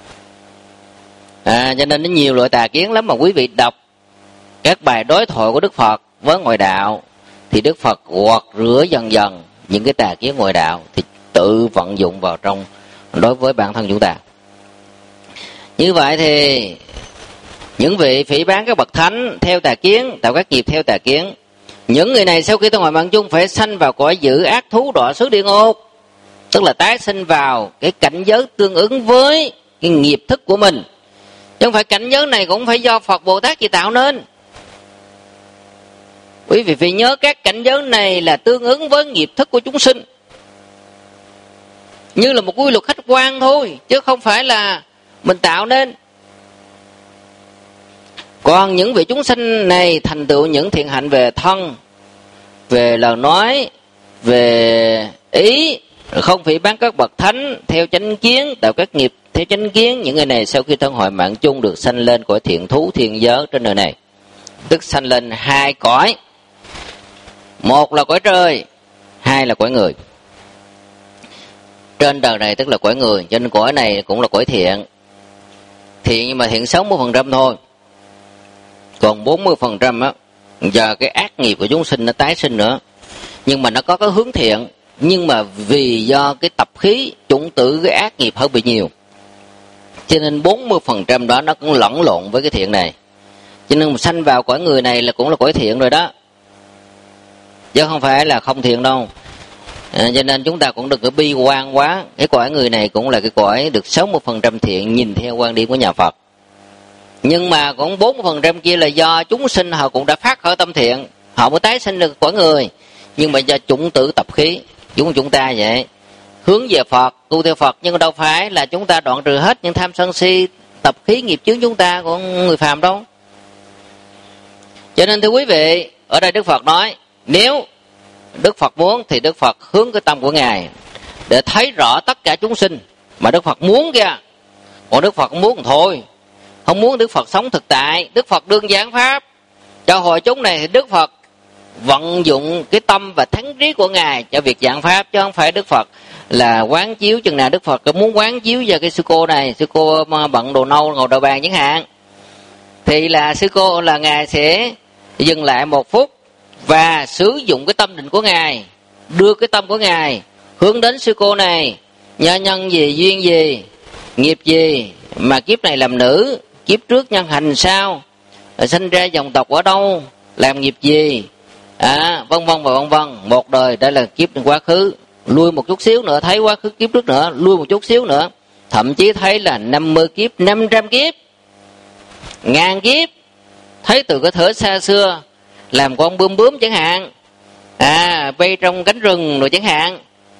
[SPEAKER 1] À, cho nên nó nhiều loại tà kiến lắm, mà quý vị đọc các bài đối thoại của Đức Phật với ngoại đạo thì Đức Phật gọt rửa dần dần những cái tà kiến ngoại đạo thì tự vận dụng vào trong đối với bản thân chúng ta. Như vậy thì những vị phỉ báng các bậc thánh theo tà kiến, tạo các nghiệp theo tà kiến, những người này sau khi tu hội mạng chung phải sanh vào cõi dữ ác thú đọa xứ địa ngục, tức là tái sinh vào cái cảnh giới tương ứng với cái nghiệp thức của mình. Chứ không phải cảnh giới này cũng phải do Phật Bồ Tát gì tạo nên. Quý vị phải nhớ các cảnh giới này là tương ứng với nghiệp thức của chúng sinh, như là một quy luật khách quan thôi, chứ không phải là mình tạo nên. Còn những vị chúng sinh này thành tựu những thiện hạnh về thân, về lời nói, về ý, không phỉ báng các bậc thánh theo chánh kiến, tạo các nghiệp theo chánh kiến, những người này sau khi thân hội mạng chung được sanh lên cõi thiện thú thiên giới trên đời này, tức sanh lên hai cõi, một là cõi trời, hai là cõi người. Trên đời này tức là cõi người, trên cõi này cũng là cõi thiện, thiện nhưng mà thiện sáu mươi phần trăm thôi, còn bốn mươi phần trăm á giờ cái ác nghiệp của chúng sinh nó tái sinh nữa. Nhưng mà nó có cái hướng thiện, nhưng mà vì do cái tập khí chủng tử cái ác nghiệp hơi bị nhiều, cho nên bốn mươi phần trăm đó nó cũng lẫn lộn với cái thiện này. Cho nên mà sanh vào cõi người này là cũng là cõi thiện rồi đó, chứ không phải là không thiện đâu. À, cho nên chúng ta cũng đừng có bi quan quá. Cái cõi người này cũng là cái cõi được sáu mươi phần trăm thiện nhìn theo quan điểm của nhà Phật. Nhưng mà cũng bốn mươi phần trăm kia là do chúng sinh họ cũng đã phát khởi tâm thiện, họ mới tái sinh được cõi người. Nhưng mà do chủng tử tập khí, chúng chúng ta vậy, hướng về Phật, tu theo Phật, nhưng đâu phải là chúng ta đoạn trừ hết những tham sân si tập khí nghiệp chướng chúng ta của người phàm đâu. Cho nên thưa quý vị, ở đây Đức Phật nói, nếu Đức Phật muốn thì Đức Phật hướng cái tâm của Ngài để thấy rõ tất cả chúng sinh mà Đức Phật muốn kìa. Còn Đức Phật không muốn thôi, không muốn Đức Phật sống thực tại. Đức Phật đương giảng pháp cho hội chúng này thì Đức Phật vận dụng cái tâm và thánh trí của Ngài cho việc giảng pháp, chứ không phải Đức Phật là quán chiếu chừng nào Đức Phật có muốn quán chiếu cho cái sư cô này, sư cô bận đồ nâu ngồi đầu bàn chẳng hạn, thì là sư cô là Ngài sẽ dừng lại một phút và sử dụng cái tâm định của Ngài, đưa cái tâm của Ngài hướng đến sư cô này, nhân nhân gì, duyên gì, nghiệp gì mà kiếp này làm nữ, kiếp trước nhân hành sao, sinh ra dòng tộc ở đâu, làm nghiệp gì, à, vân vân và vân vân. Một đời đã là kiếp quá khứ, lui một chút xíu nữa thấy quá khứ kiếp trước nữa, lui một chút xíu nữa, thậm chí thấy là năm mươi kiếp, năm trăm kiếp, ngàn kiếp, thấy từ cái thở xa xưa làm con bướm bướm chẳng hạn, à, bay trong cánh rừng rồi chẳng hạn,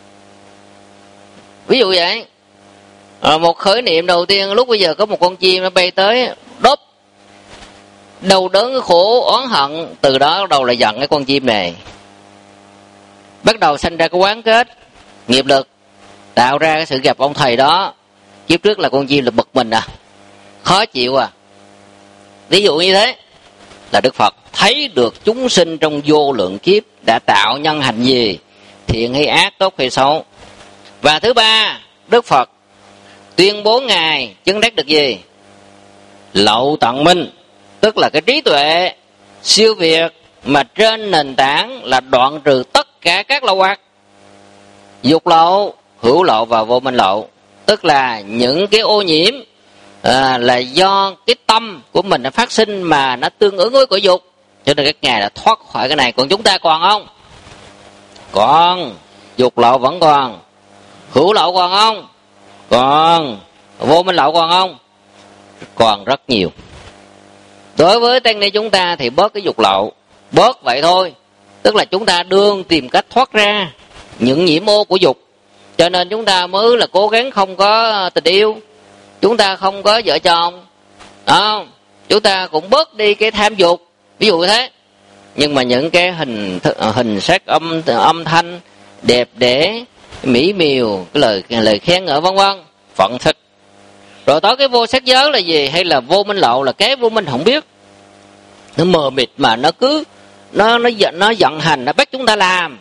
[SPEAKER 1] ví dụ vậy. À, một khởi niệm đầu tiên lúc bây giờ có một con chim nó bay tới đốt đau đớn khổ oán hận, từ đó bắt đầu là giận cái con chim này, bắt đầu sanh ra cái quán kết nghiệp lực, tạo ra cái sự gặp ông thầy đó. Kiếp trước là con chim là bực mình à, khó chịu à, ví dụ như thế. Là Đức Phật thấy được chúng sinh trong vô lượng kiếp đã tạo nhân hành gì, thiện hay ác, tốt hay xấu. Và thứ ba, Đức Phật tuyên bố Ngài chứng đắc được gì? Lậu tận minh, tức là cái trí tuệ siêu việt mà trên nền tảng là đoạn trừ tất cả các lậu hoặc, dục lậu, hữu lậu và vô minh lậu. tức là những cái ô nhiễm à, là do cái tâm của mình nó phát sinh mà nó tương ứng với cõi dục, cho nên các ngài đã thoát khỏi cái này. Còn chúng ta còn không? Còn. Dục lậu vẫn còn. Hữu lậu còn không? Còn. Vô minh lậu còn không? Còn rất nhiều. Đối với tăng ni chúng ta thì bớt cái dục lậu, bớt vậy thôi, tức là chúng ta đương tìm cách thoát ra những nhiễm ô của dục. Cho nên chúng ta mới là cố gắng không có tình yêu, chúng ta không có vợ chồng, không? Chúng ta cũng bớt đi cái tham dục, ví dụ như thế. Nhưng mà những cái hình hình sắc âm âm thanh đẹp đẽ, mỹ miều, cái lời lời khen ngợi vân vân, phận thích. Rồi tới cái vô sắc giới là gì? Hay là vô minh lậu, là cái vô minh không biết, nó mờ mịt mà nó cứ nó nó nó vận hành, nó bắt chúng ta làm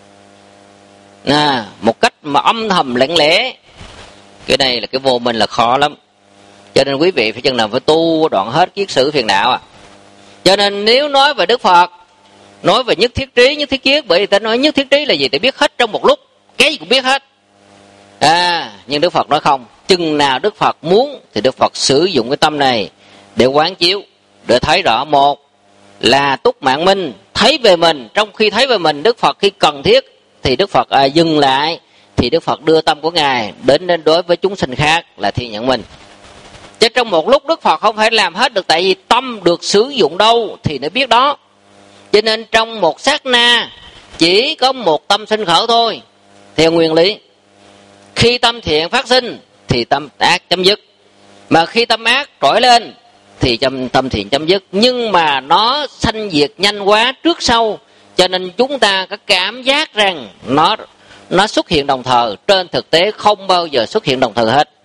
[SPEAKER 1] à, một cách mà âm thầm lặng lẽ. Cái này là cái vô minh là khó lắm. Cho nên quý vị phải chừng nào phải tu đoạn hết kiết sử phiền não à. Cho nên nếu nói về Đức Phật, nói về nhất thiết trí, nhất thiết kiết, bởi vì ta nói nhất thiết trí là gì? Thì biết hết trong một lúc, cái gì cũng biết hết à. Nhưng Đức Phật nói không, chừng nào Đức Phật muốn thì Đức Phật sử dụng cái tâm này để quán chiếu, để thấy rõ. Một là túc mạng minh, thấy về mình. Trong khi thấy về mình, Đức Phật khi cần thiết thì Đức Phật à, dừng lại, thì Đức Phật đưa tâm của Ngài đến đến đối với chúng sinh khác là thiên nhãn minh. Chứ trong một lúc Đức Phật không thể làm hết được, tại vì tâm được sử dụng đâu thì nó biết đó. Cho nên trong một sát na chỉ có một tâm sinh khởi thôi, theo nguyên lý. Khi tâm thiện phát sinh thì tâm ác chấm dứt, mà khi tâm ác trỗi lên thì tâm, tâm thiện chấm dứt. Nhưng mà nó sanh diệt nhanh quá trước sau, cho nên chúng ta có cảm giác rằng nó nó xuất hiện đồng thời. Trên thực tế không bao giờ xuất hiện đồng thời hết.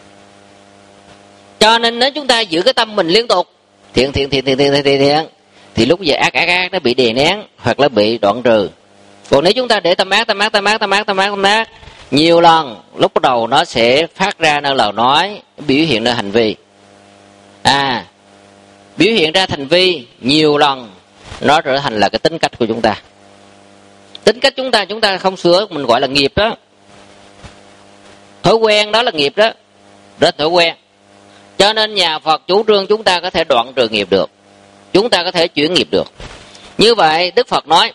[SPEAKER 1] Cho nên nếu chúng ta giữ cái tâm mình liên tục thiện thiện thiện thiện thiện thiện, thiện, thiện thì lúc về ác ác ác nó bị đè nén hoặc là bị đoạn trừ. Còn nếu chúng ta để tâm ác tâm ác tâm ác tâm ác tâm ác tâm ác nhiều lần, lúc bắt đầu nó sẽ phát ra nơi lời nói, biểu hiện nơi hành vi. À, biểu hiện ra thành vi nhiều lần, nó trở thành là cái tính cách của chúng ta. Tính cách chúng ta chúng ta không sửa, mình gọi là nghiệp đó. Thói quen đó là nghiệp đó, rất thói quen. Cho nên nhà Phật chủ trương chúng ta có thể đoạn trừ nghiệp được, chúng ta có thể chuyển nghiệp được. Như vậy Đức Phật nói,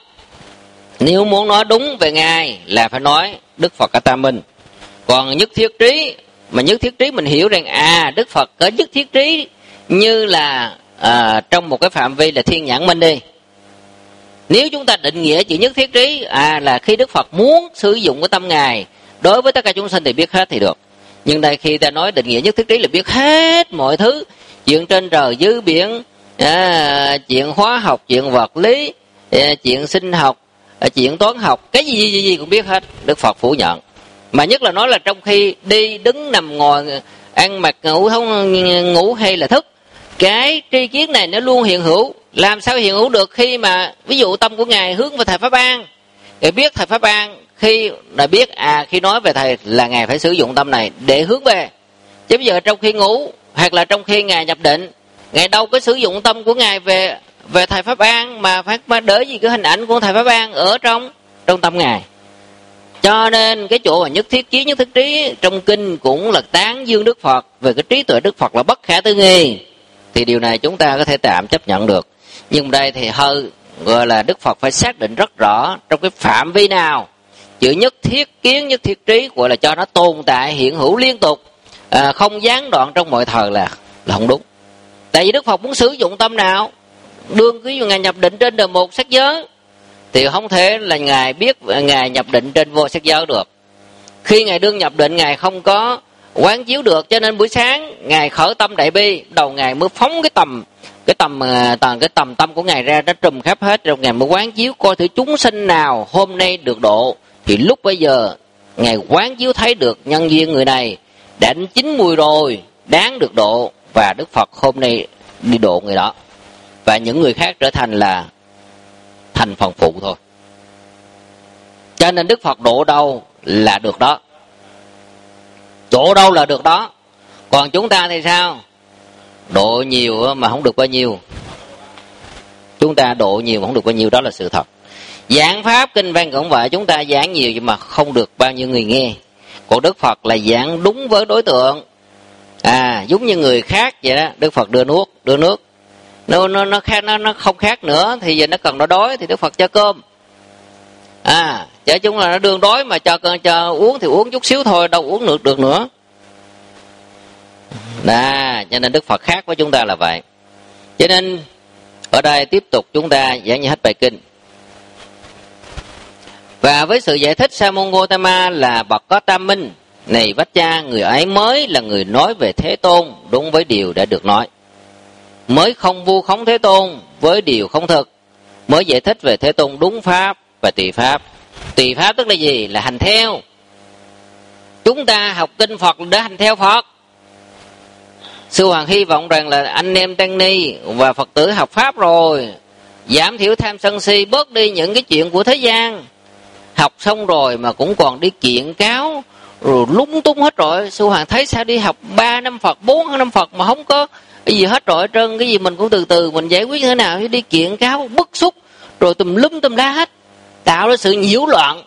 [SPEAKER 1] nếu muốn nói đúng về Ngài là phải nói Đức Phật A Ta Minh. Còn nhất thiết trí, mà nhất thiết trí mình hiểu rằng à Đức Phật có nhất thiết trí như là à, trong một cái phạm vi là thiên nhãn minh đi. Nếu chúng ta định nghĩa chữ nhất thiết trí à là khi Đức Phật muốn sử dụng cái tâm Ngài đối với tất cả chúng sinh thì biết hết thì được. Nhưng đây khi ta nói định nghĩa nhất thiết trí là biết hết mọi thứ, chuyện trên trời dưới biển, à, chuyện hóa học, chuyện vật lý, à, chuyện sinh học, à, chuyện toán học, cái gì, gì gì cũng biết hết. Đức Phật phủ nhận. Mà nhất là nói là trong khi đi đứng nằm ngồi, ăn mặc ngủ không ngủ hay là thức, cái tri kiến này nó luôn hiện hữu. Làm sao hiện hữu được khi mà ví dụ tâm của Ngài hướng về thầy Pháp An, để biết thầy Pháp An khi đã biết à khi nói về thầy là Ngài phải sử dụng tâm này để hướng về. Chứ bây giờ trong khi ngủ hoặc là trong khi Ngài nhập định, Ngài đâu có sử dụng tâm của Ngài về về thầy Pháp An mà phải đỡ gì cái hình ảnh của thầy Pháp An ở trong trong tâm Ngài. Cho nên cái chỗ mà nhất thiết kiến nhất thiết trí trong kinh cũng là tán dương Đức Phật về cái trí tuệ Đức Phật là bất khả tư nghì, thì điều này chúng ta có thể tạm chấp nhận được. Nhưng đây thì hơi gọi là Đức Phật phải xác định rất rõ trong cái phạm vi nào chữ nhất thiết kiến nhất thiết trí gọi là cho nó tồn tại hiện hữu liên tục, à, không gián đoạn trong mọi thời là là không đúng. Tại vì Đức Phật muốn sử dụng tâm nào, đương ví dụ Ngài nhập định trên đời một sắc giới thì không thể là Ngài biết Ngài nhập định trên vô sắc giới được. Khi Ngài đương nhập định Ngài không có quán chiếu được, cho nên buổi sáng Ngài khởi tâm đại bi, đầu Ngài mới phóng cái tầm cái tầm tầm cái tầm tâm của Ngài ra, nó trùm khắp hết, rồi Ngài mới quán chiếu coi thử chúng sinh nào hôm nay được độ. Thì lúc bây giờ Ngài quán chiếu thấy được nhân duyên người này đã đến chín mùi rồi, đáng được độ, và Đức Phật hôm nay đi độ người đó, và những người khác trở thành là thành phần phụ thôi. Cho nên Đức Phật độ đâu là được đó, độ đâu là được đó. Còn chúng ta thì sao? Độ nhiều mà không được bao nhiêu. Chúng ta độ nhiều mà không được bao nhiêu, đó là sự thật. Giảng pháp kinh văn cũng vậy, chúng ta giảng nhiều nhưng mà không được bao nhiêu người nghe. Còn Đức Phật là giảng đúng với đối tượng. À, giống như người khác vậy đó, Đức Phật đưa nước, đưa nước. Nó nó nó khác nó nó không khác nữa thì giờ nó cần nó đói thì Đức Phật cho cơm. À, chứ chúng là nó đương đói mà cho cho uống thì uống chút xíu thôi, đâu uống được được nữa. Đó, cho nên Đức Phật khác với chúng ta là vậy. Cho nên ở đây tiếp tục chúng ta giảng như hết bài kinh. Và với sự giải thích Sa môn Gotama là bậc có tam minh, này Vách Cha, người ấy mới là người nói về Thế Tôn đúng với điều đã được nói, mới không vu khống Thế Tôn với điều không thực, mới giải thích về Thế Tôn đúng pháp và tùy pháp. Tùy pháp tức là gì? Là hành theo. Chúng ta học kinh Phật để hành theo Phật. Sư Hoàng hy vọng rằng là anh em tăng ni và Phật tử học pháp rồi, giảm thiểu tham sân si, bớt đi những cái chuyện của thế gian. Học xong rồi mà cũng còn đi kiện cáo rồi lúng túng hết rồi. Sư Hoàng thấy sao đi học ba năm Phật, bốn năm Phật mà không có cái gì hết rồi hết trơn. Cái gì mình cũng từ từ mình giải quyết như thế nào, chứ đi kiện cáo bức xúc rồi tùm lum tùm la hết, tạo ra sự nhiễu loạn.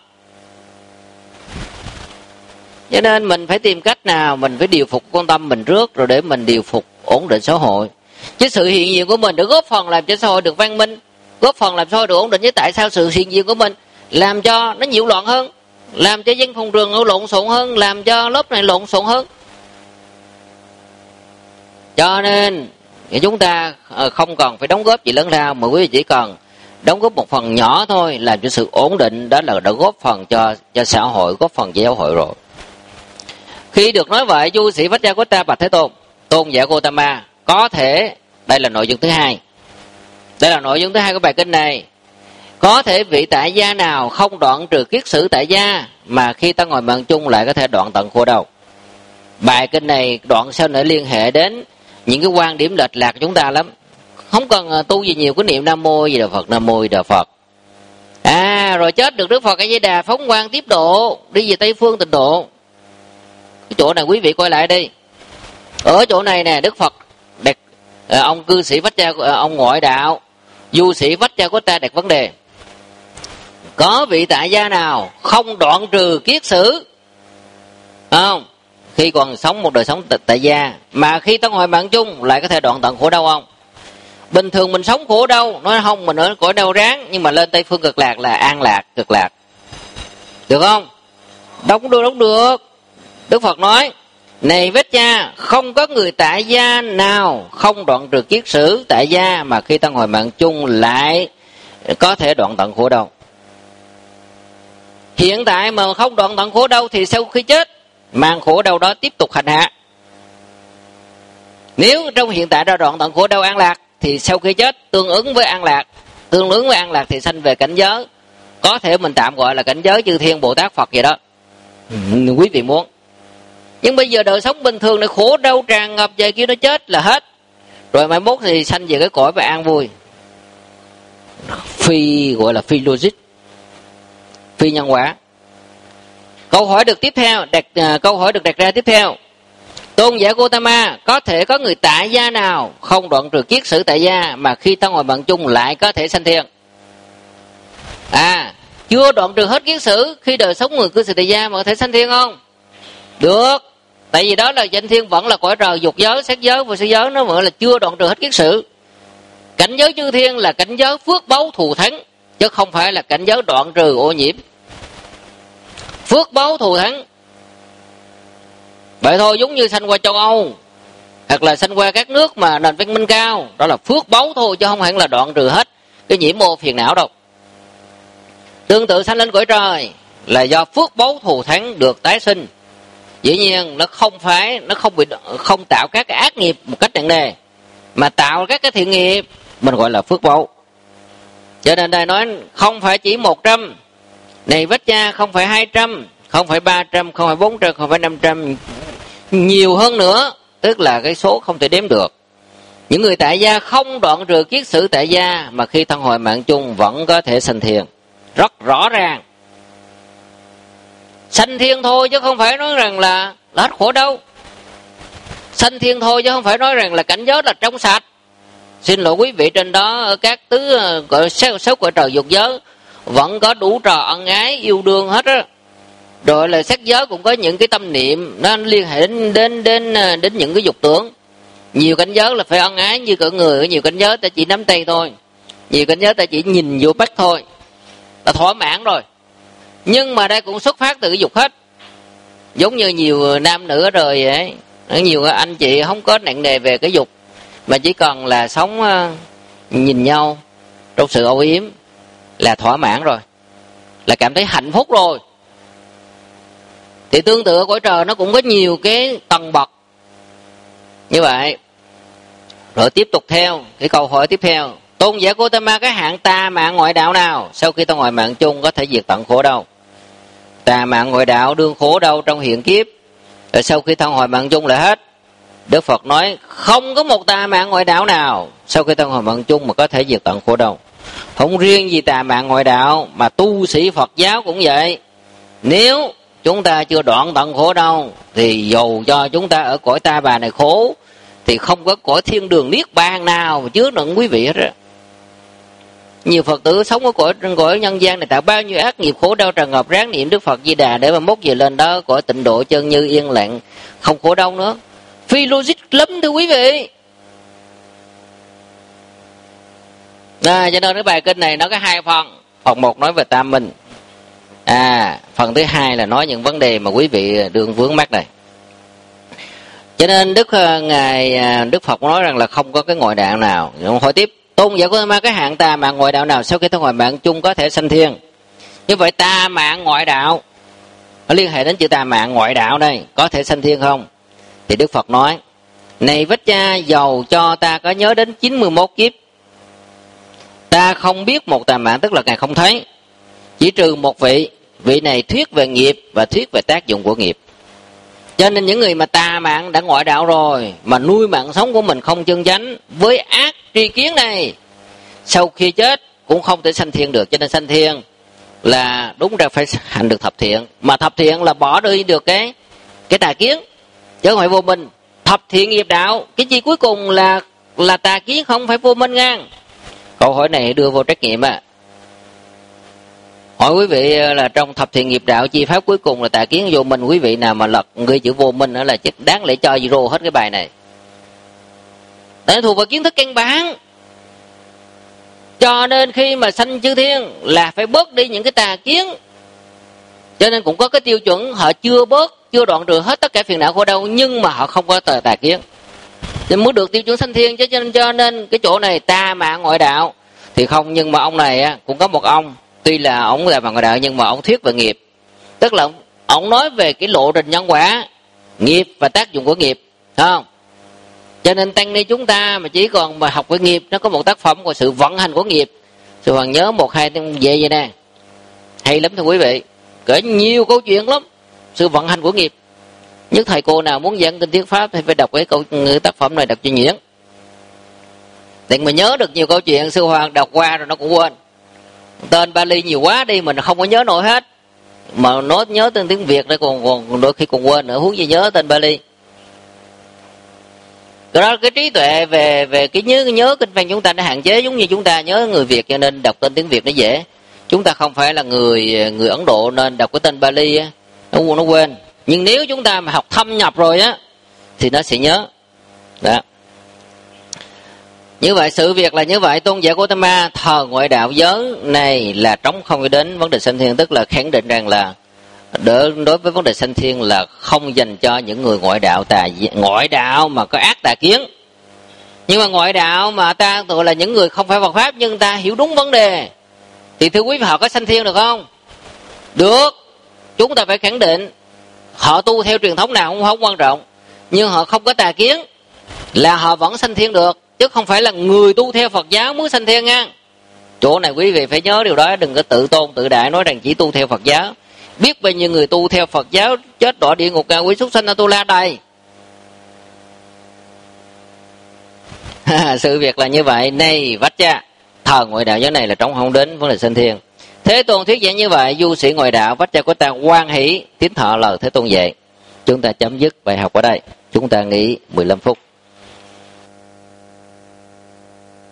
[SPEAKER 1] Cho nên mình phải tìm cách nào mình phải điều phục con tâm mình trước, rồi để mình điều phục ổn định xã hội. Chứ sự hiện diện của mình để góp phần làm cho xã hội được văn minh, góp phần làm xã hội được ổn định. Chứ tại sao sự hiện diện của mình làm cho nó nhiễu loạn hơn, làm cho dân phòng trường nó lộn xộn hơn, làm cho lớp này lộn xộn hơn. Cho nên chúng ta không cần phải đóng góp gì lớn lao, mà quý vị chỉ cần đóng góp một phần nhỏ thôi, làm cho sự ổn định, đó là đã góp phần cho cho xã hội, góp phần cho giáo hội rồi. Khi được nói vậy, Du Sĩ Vajrayakota bạch Thế Tôn: Tôn giả Gotama, có thể, đây là nội dung thứ hai, đây là nội dung thứ hai của bài kinh này. Có thể vị tại gia nào không đoạn trừ kiết sử tại gia mà khi ta ngồi mạng chung lại có thể đoạn tận khổ đau? Bài kinh này đoạn sau này liên hệ đến những cái quan điểm lệch lạc của chúng ta lắm. Không cần tu gì nhiều, cái niệm Nam Mô Di Đà Phật, Nam Mô Di Đà Phật. À, rồi chết được Đức Phật A Di Đà phóng quang tiếp độ, đi về Tây Phương tịnh độ. Cái chỗ này quý vị coi lại đi. Ở chỗ này nè, Đức Phật đặt ông cư sĩ Vách Cha, ông ngoại đạo Du Sĩ Vajrayakota đặt vấn đề: có vị tại gia nào không đoạn trừ kiết sử không, khi còn sống một đời sống tại gia, mà khi ta ngồi mạng chung lại có thể đoạn tận khổ đau không? Bình thường mình sống khổ đau, nói không, mình ở cõi đau ráng, nhưng mà lên Tây Phương Cực Lạc là an lạc, cực lạc. Được không? Đâu cũng được, đâu cũng được. Đức Phật nói: này Vách Cha, không có người tại gia nào không đoạn trừ kiết sử tại gia mà khi ta ngồi mạng chung lại có thể đoạn tận khổ đau. Hiện tại mà không đoạn tận khổ đau thì sau khi chết mang khổ đau đó tiếp tục hành hạ. Nếu trong hiện tại đã đoạn tận khổ đau an lạc thì sau khi chết tương ứng với an lạc, tương ứng với an lạc thì sanh về cảnh giới, có thể mình tạm gọi là cảnh giới chư thiên Bồ Tát Phật vậy đó. Ừ, quý vị muốn. Nhưng bây giờ đời sống bình thường này khổ đau tràn ngập, về kia nó chết là hết. Rồi mai mốt thì sanh về cái cõi và an vui. Phi, gọi là phi logic, phi nhân quả. Câu hỏi được tiếp theo, đặt uh, câu hỏi được đặt ra tiếp theo: Tôn giả Gotama, có thể có người tại gia nào không đoạn trừ kiết sử tại gia mà khi ta ngồi mạng chung lại có thể sanh thiên? À, chưa đoạn trừ hết kiết sử, khi đời sống người cư sĩ tại gia mà có thể sanh thiên không? Được, tại vì đó là danh thiên vẫn là cõi trời dục giới, sắc giới và sắc giới, nó gọi là chưa đoạn trừ hết kiết sử. Cảnh giới chư thiên là cảnh giới phước báu thù thắng, chứ không phải là cảnh giới đoạn trừ ô nhiễm. Phước báu thù thắng. Vậy thôi, giống như sanh qua châu Âu hoặc là sanh qua các nước mà nền văn minh cao, đó là phước báu thôi, chứ không hẳn là đoạn trừ hết cái nhiễm ô phiền não đâu. Tương tự sanh lên cõi trời là do phước báu thù thắng được tái sinh. Dĩ nhiên nó không phải, nó không bị không tạo các cái ác nghiệp một cách nặng nề, mà tạo các cái thiện nghiệp, mình gọi là phước báu. Cho nên đây nói không phải chỉ một trăm, này Vách Cha, không phải hai trăm, không phải ba trăm, không phải bốn trăm, không phải năm trăm, nhiều hơn nữa, tức là cái số không thể đếm được. Những người tại gia không đoạn trừ kiết sử tại gia mà khi thân hội mạng chung vẫn có thể sanh thiên. Rất rõ ràng. Sanh thiên thôi chứ không phải nói rằng là, là hết khổ đâu. Sanh thiên thôi chứ không phải nói rằng là cảnh giới là trong sạch. Xin lỗi quý vị, trên đó ở các tứ gọi sáu cõi trời dục giới vẫn có đủ trò ân ái yêu đương hết á. Rồi là sắc giới cũng có những cái tâm niệm nó liên hệ đến đến đến đến những cái dục tưởng. Nhiều cảnh giới là phải ân ái như cỡ người, nhiều cảnh giới ta chỉ nắm tay thôi, nhiều cảnh giới ta chỉ nhìn vô mắt thôi, là thỏa mãn rồi. Nhưng mà đây cũng xuất phát từ cái dục hết. Giống như nhiều nam nữ rồi ấy, nhiều anh chị không có nặng nề về cái dục, mà chỉ cần là sống nhìn nhau trong sự âu yếm là thỏa mãn rồi, là cảm thấy hạnh phúc rồi. Thì tương tự cõi trời nó cũng có nhiều cái tầng bậc như vậy. Rồi tiếp tục theo cái câu hỏi tiếp theo: tôn giả Gotama, cái hạng tà mạng ngoại đạo nào sau khi ta ngoại mạng chung có thể diệt tận khổ đau? Tà mạng ngoại đạo đương khổ đau trong hiện kiếp, rồi sau khi thân hồi mạng chung là hết. Đức Phật nói không có một tà mạng ngoại đạo nào sau khi thân hồi mạng chung mà có thể diệt tận khổ đau. Không riêng gì tà mạng ngoại đạo, mà tu sĩ Phật giáo cũng vậy. Nếu chúng ta chưa đoạn tận khổ đau thì dù cho chúng ta ở cõi ta bà này khổ thì không có cõi thiên đường niết bàn nào mà chứa đựng quý vị hết á. Nhiều Phật tử sống ở cõi cõi nhân gian này tạo bao nhiêu ác nghiệp khổ đau tràn ngập, ráng niệm Đức Phật Di Đà để mà mốt về lên đó cõi tịnh độ chân như yên lặng, không khổ đau nữa. Phi logic lắm thưa quý vị. À, cho nên cái bài kinh này nó có hai phần. Phần một nói về tam minh, à phần thứ hai là nói những vấn đề mà quý vị đương vướng mắc này. Cho nên Đức ngài Đức Phật nói rằng là không có cái ngoại đạo nào. Hỏi tiếp: tôn giả của ma cái hạng tà mạng ngoại đạo nào sau khi thân ngoại mạng chung có thể sanh thiên? Như vậy tà mạng ngoại đạo nó liên hệ đến chữ tà mạng ngoại đạo đây, có thể sanh thiên không? Thì Đức Phật nói: này Vách Cha, dầu cho ta có nhớ đến chín mươi mốt kiếp, ta không biết một tà mạng, tức là ngài không thấy, chỉ trừ một vị. Vị này thuyết về nghiệp và thuyết về tác dụng của nghiệp. Cho nên những người mà tà mạng đã ngoại đạo rồi, mà nuôi mạng sống của mình không chân chánh với ác tri kiến này, sau khi chết cũng không thể sanh thiên được. Cho nên sanh thiên là đúng ra phải hành được thập thiện, mà thập thiện là bỏ đi được cái cái tà kiến, chứ không phải vô minh. Thập thiện nghiệp đạo, cái chi cuối cùng là là tà kiến, không phải vô minh ngang. Câu hỏi này đưa vô trách nhiệm à. Hỏi quý vị là trong thập thiện nghiệp đạo chi pháp cuối cùng là tà kiến vô minh, quý vị nào mà lật ghi chữ vô minh nữa là chết đáng lẽ cho zero hết cái bài này. Để thuộc vào kiến thức căn bản. Cho nên khi mà sanh chư thiên là phải bớt đi những cái tà kiến. Cho nên cũng có cái tiêu chuẩn, họ chưa bớt, chưa đoạn trừ hết tất cả phiền não khổ đau, nhưng mà họ không có tà, tà kiến, nên mới được tiêu chuẩn sanh thiên. Cho nên cho nên cái chỗ này tà mạng ngoại đạo thì không. Nhưng mà ông này á, cũng có một ông, tuy là ông là bằng ngoại đạo nhưng mà ông thuyết về nghiệp, tức là ông, ông nói về cái lộ trình nhân quả, nghiệp và tác dụng của nghiệp, phải không? Cho nên tăng ni chúng ta mà chỉ còn mà học về nghiệp, nó có một tác phẩm của sự vận hành của nghiệp. Sư Hoàng nhớ một hai về vậy nè, hay lắm thưa quý vị, kể nhiều câu chuyện lắm, sự vận hành của nghiệp. Nhất thầy cô nào muốn giảng kinh thuyết pháp thì phải đọc cái câu cái tác phẩm này, đọc cho nhuyễn, để mà nhớ được nhiều câu chuyện. Sư Hoàng đọc qua rồi nó cũng quên, tên Bali nhiều quá đi mình không có nhớ nổi hết, mà nói nhớ tên tiếng Việt đây còn còn đôi khi còn quên nữa, huống gì nhớ tên Bali. Cái đó cái trí tuệ về về cái nhớ nhớ kinh văn chúng ta nó hạn chế, giống như chúng ta nhớ người Việt cho nên đọc tên tiếng Việt nó dễ. Chúng ta không phải là người người Ấn Độ nên đọc cái tên Bali á nó nó quên. Nhưng nếu chúng ta mà học thâm nhập rồi á thì nó sẽ nhớ. Đó. Như vậy sự việc là như vậy. Tôn giả Gotama thờ ngoại đạo giới này là trống không đến vấn đề sanh thiên, tức là khẳng định rằng là đối với vấn đề sanh thiên là không dành cho những người ngoại đạo tà ngoại đạo mà có ác tà kiến. Nhưng mà ngoại đạo mà ta gọi là những người không phải Phật pháp nhưng ta hiểu đúng vấn đề thì thưa quý vị, họ có sanh thiên được không? Được. Chúng ta phải khẳng định họ tu theo truyền thống nào không, không quan trọng, nhưng họ không có tà kiến là họ vẫn sanh thiên được, chứ không phải là người tu theo Phật giáo mới sanh thiên nha. Chỗ này quý vị phải nhớ điều đó, đừng có tự tôn tự đại nói rằng chỉ tu theo Phật giáo. Biết bao nhiêu người tu theo Phật giáo chết đọa địa ngục ngạ quỷ súc sanh Atula đầy. Sự việc là như vậy. Này Vách Cha, thờ ngoại đạo giới này là trống không đến vấn đề sanh thiên. Thế Tôn thuyết giảng như vậy, du sĩ ngoại đạo Vách Cha của ta hoan hỷ tín thọ lời Thế Tôn dạy. Chúng ta chấm dứt bài học ở đây. Chúng ta nghỉ mười lăm phút.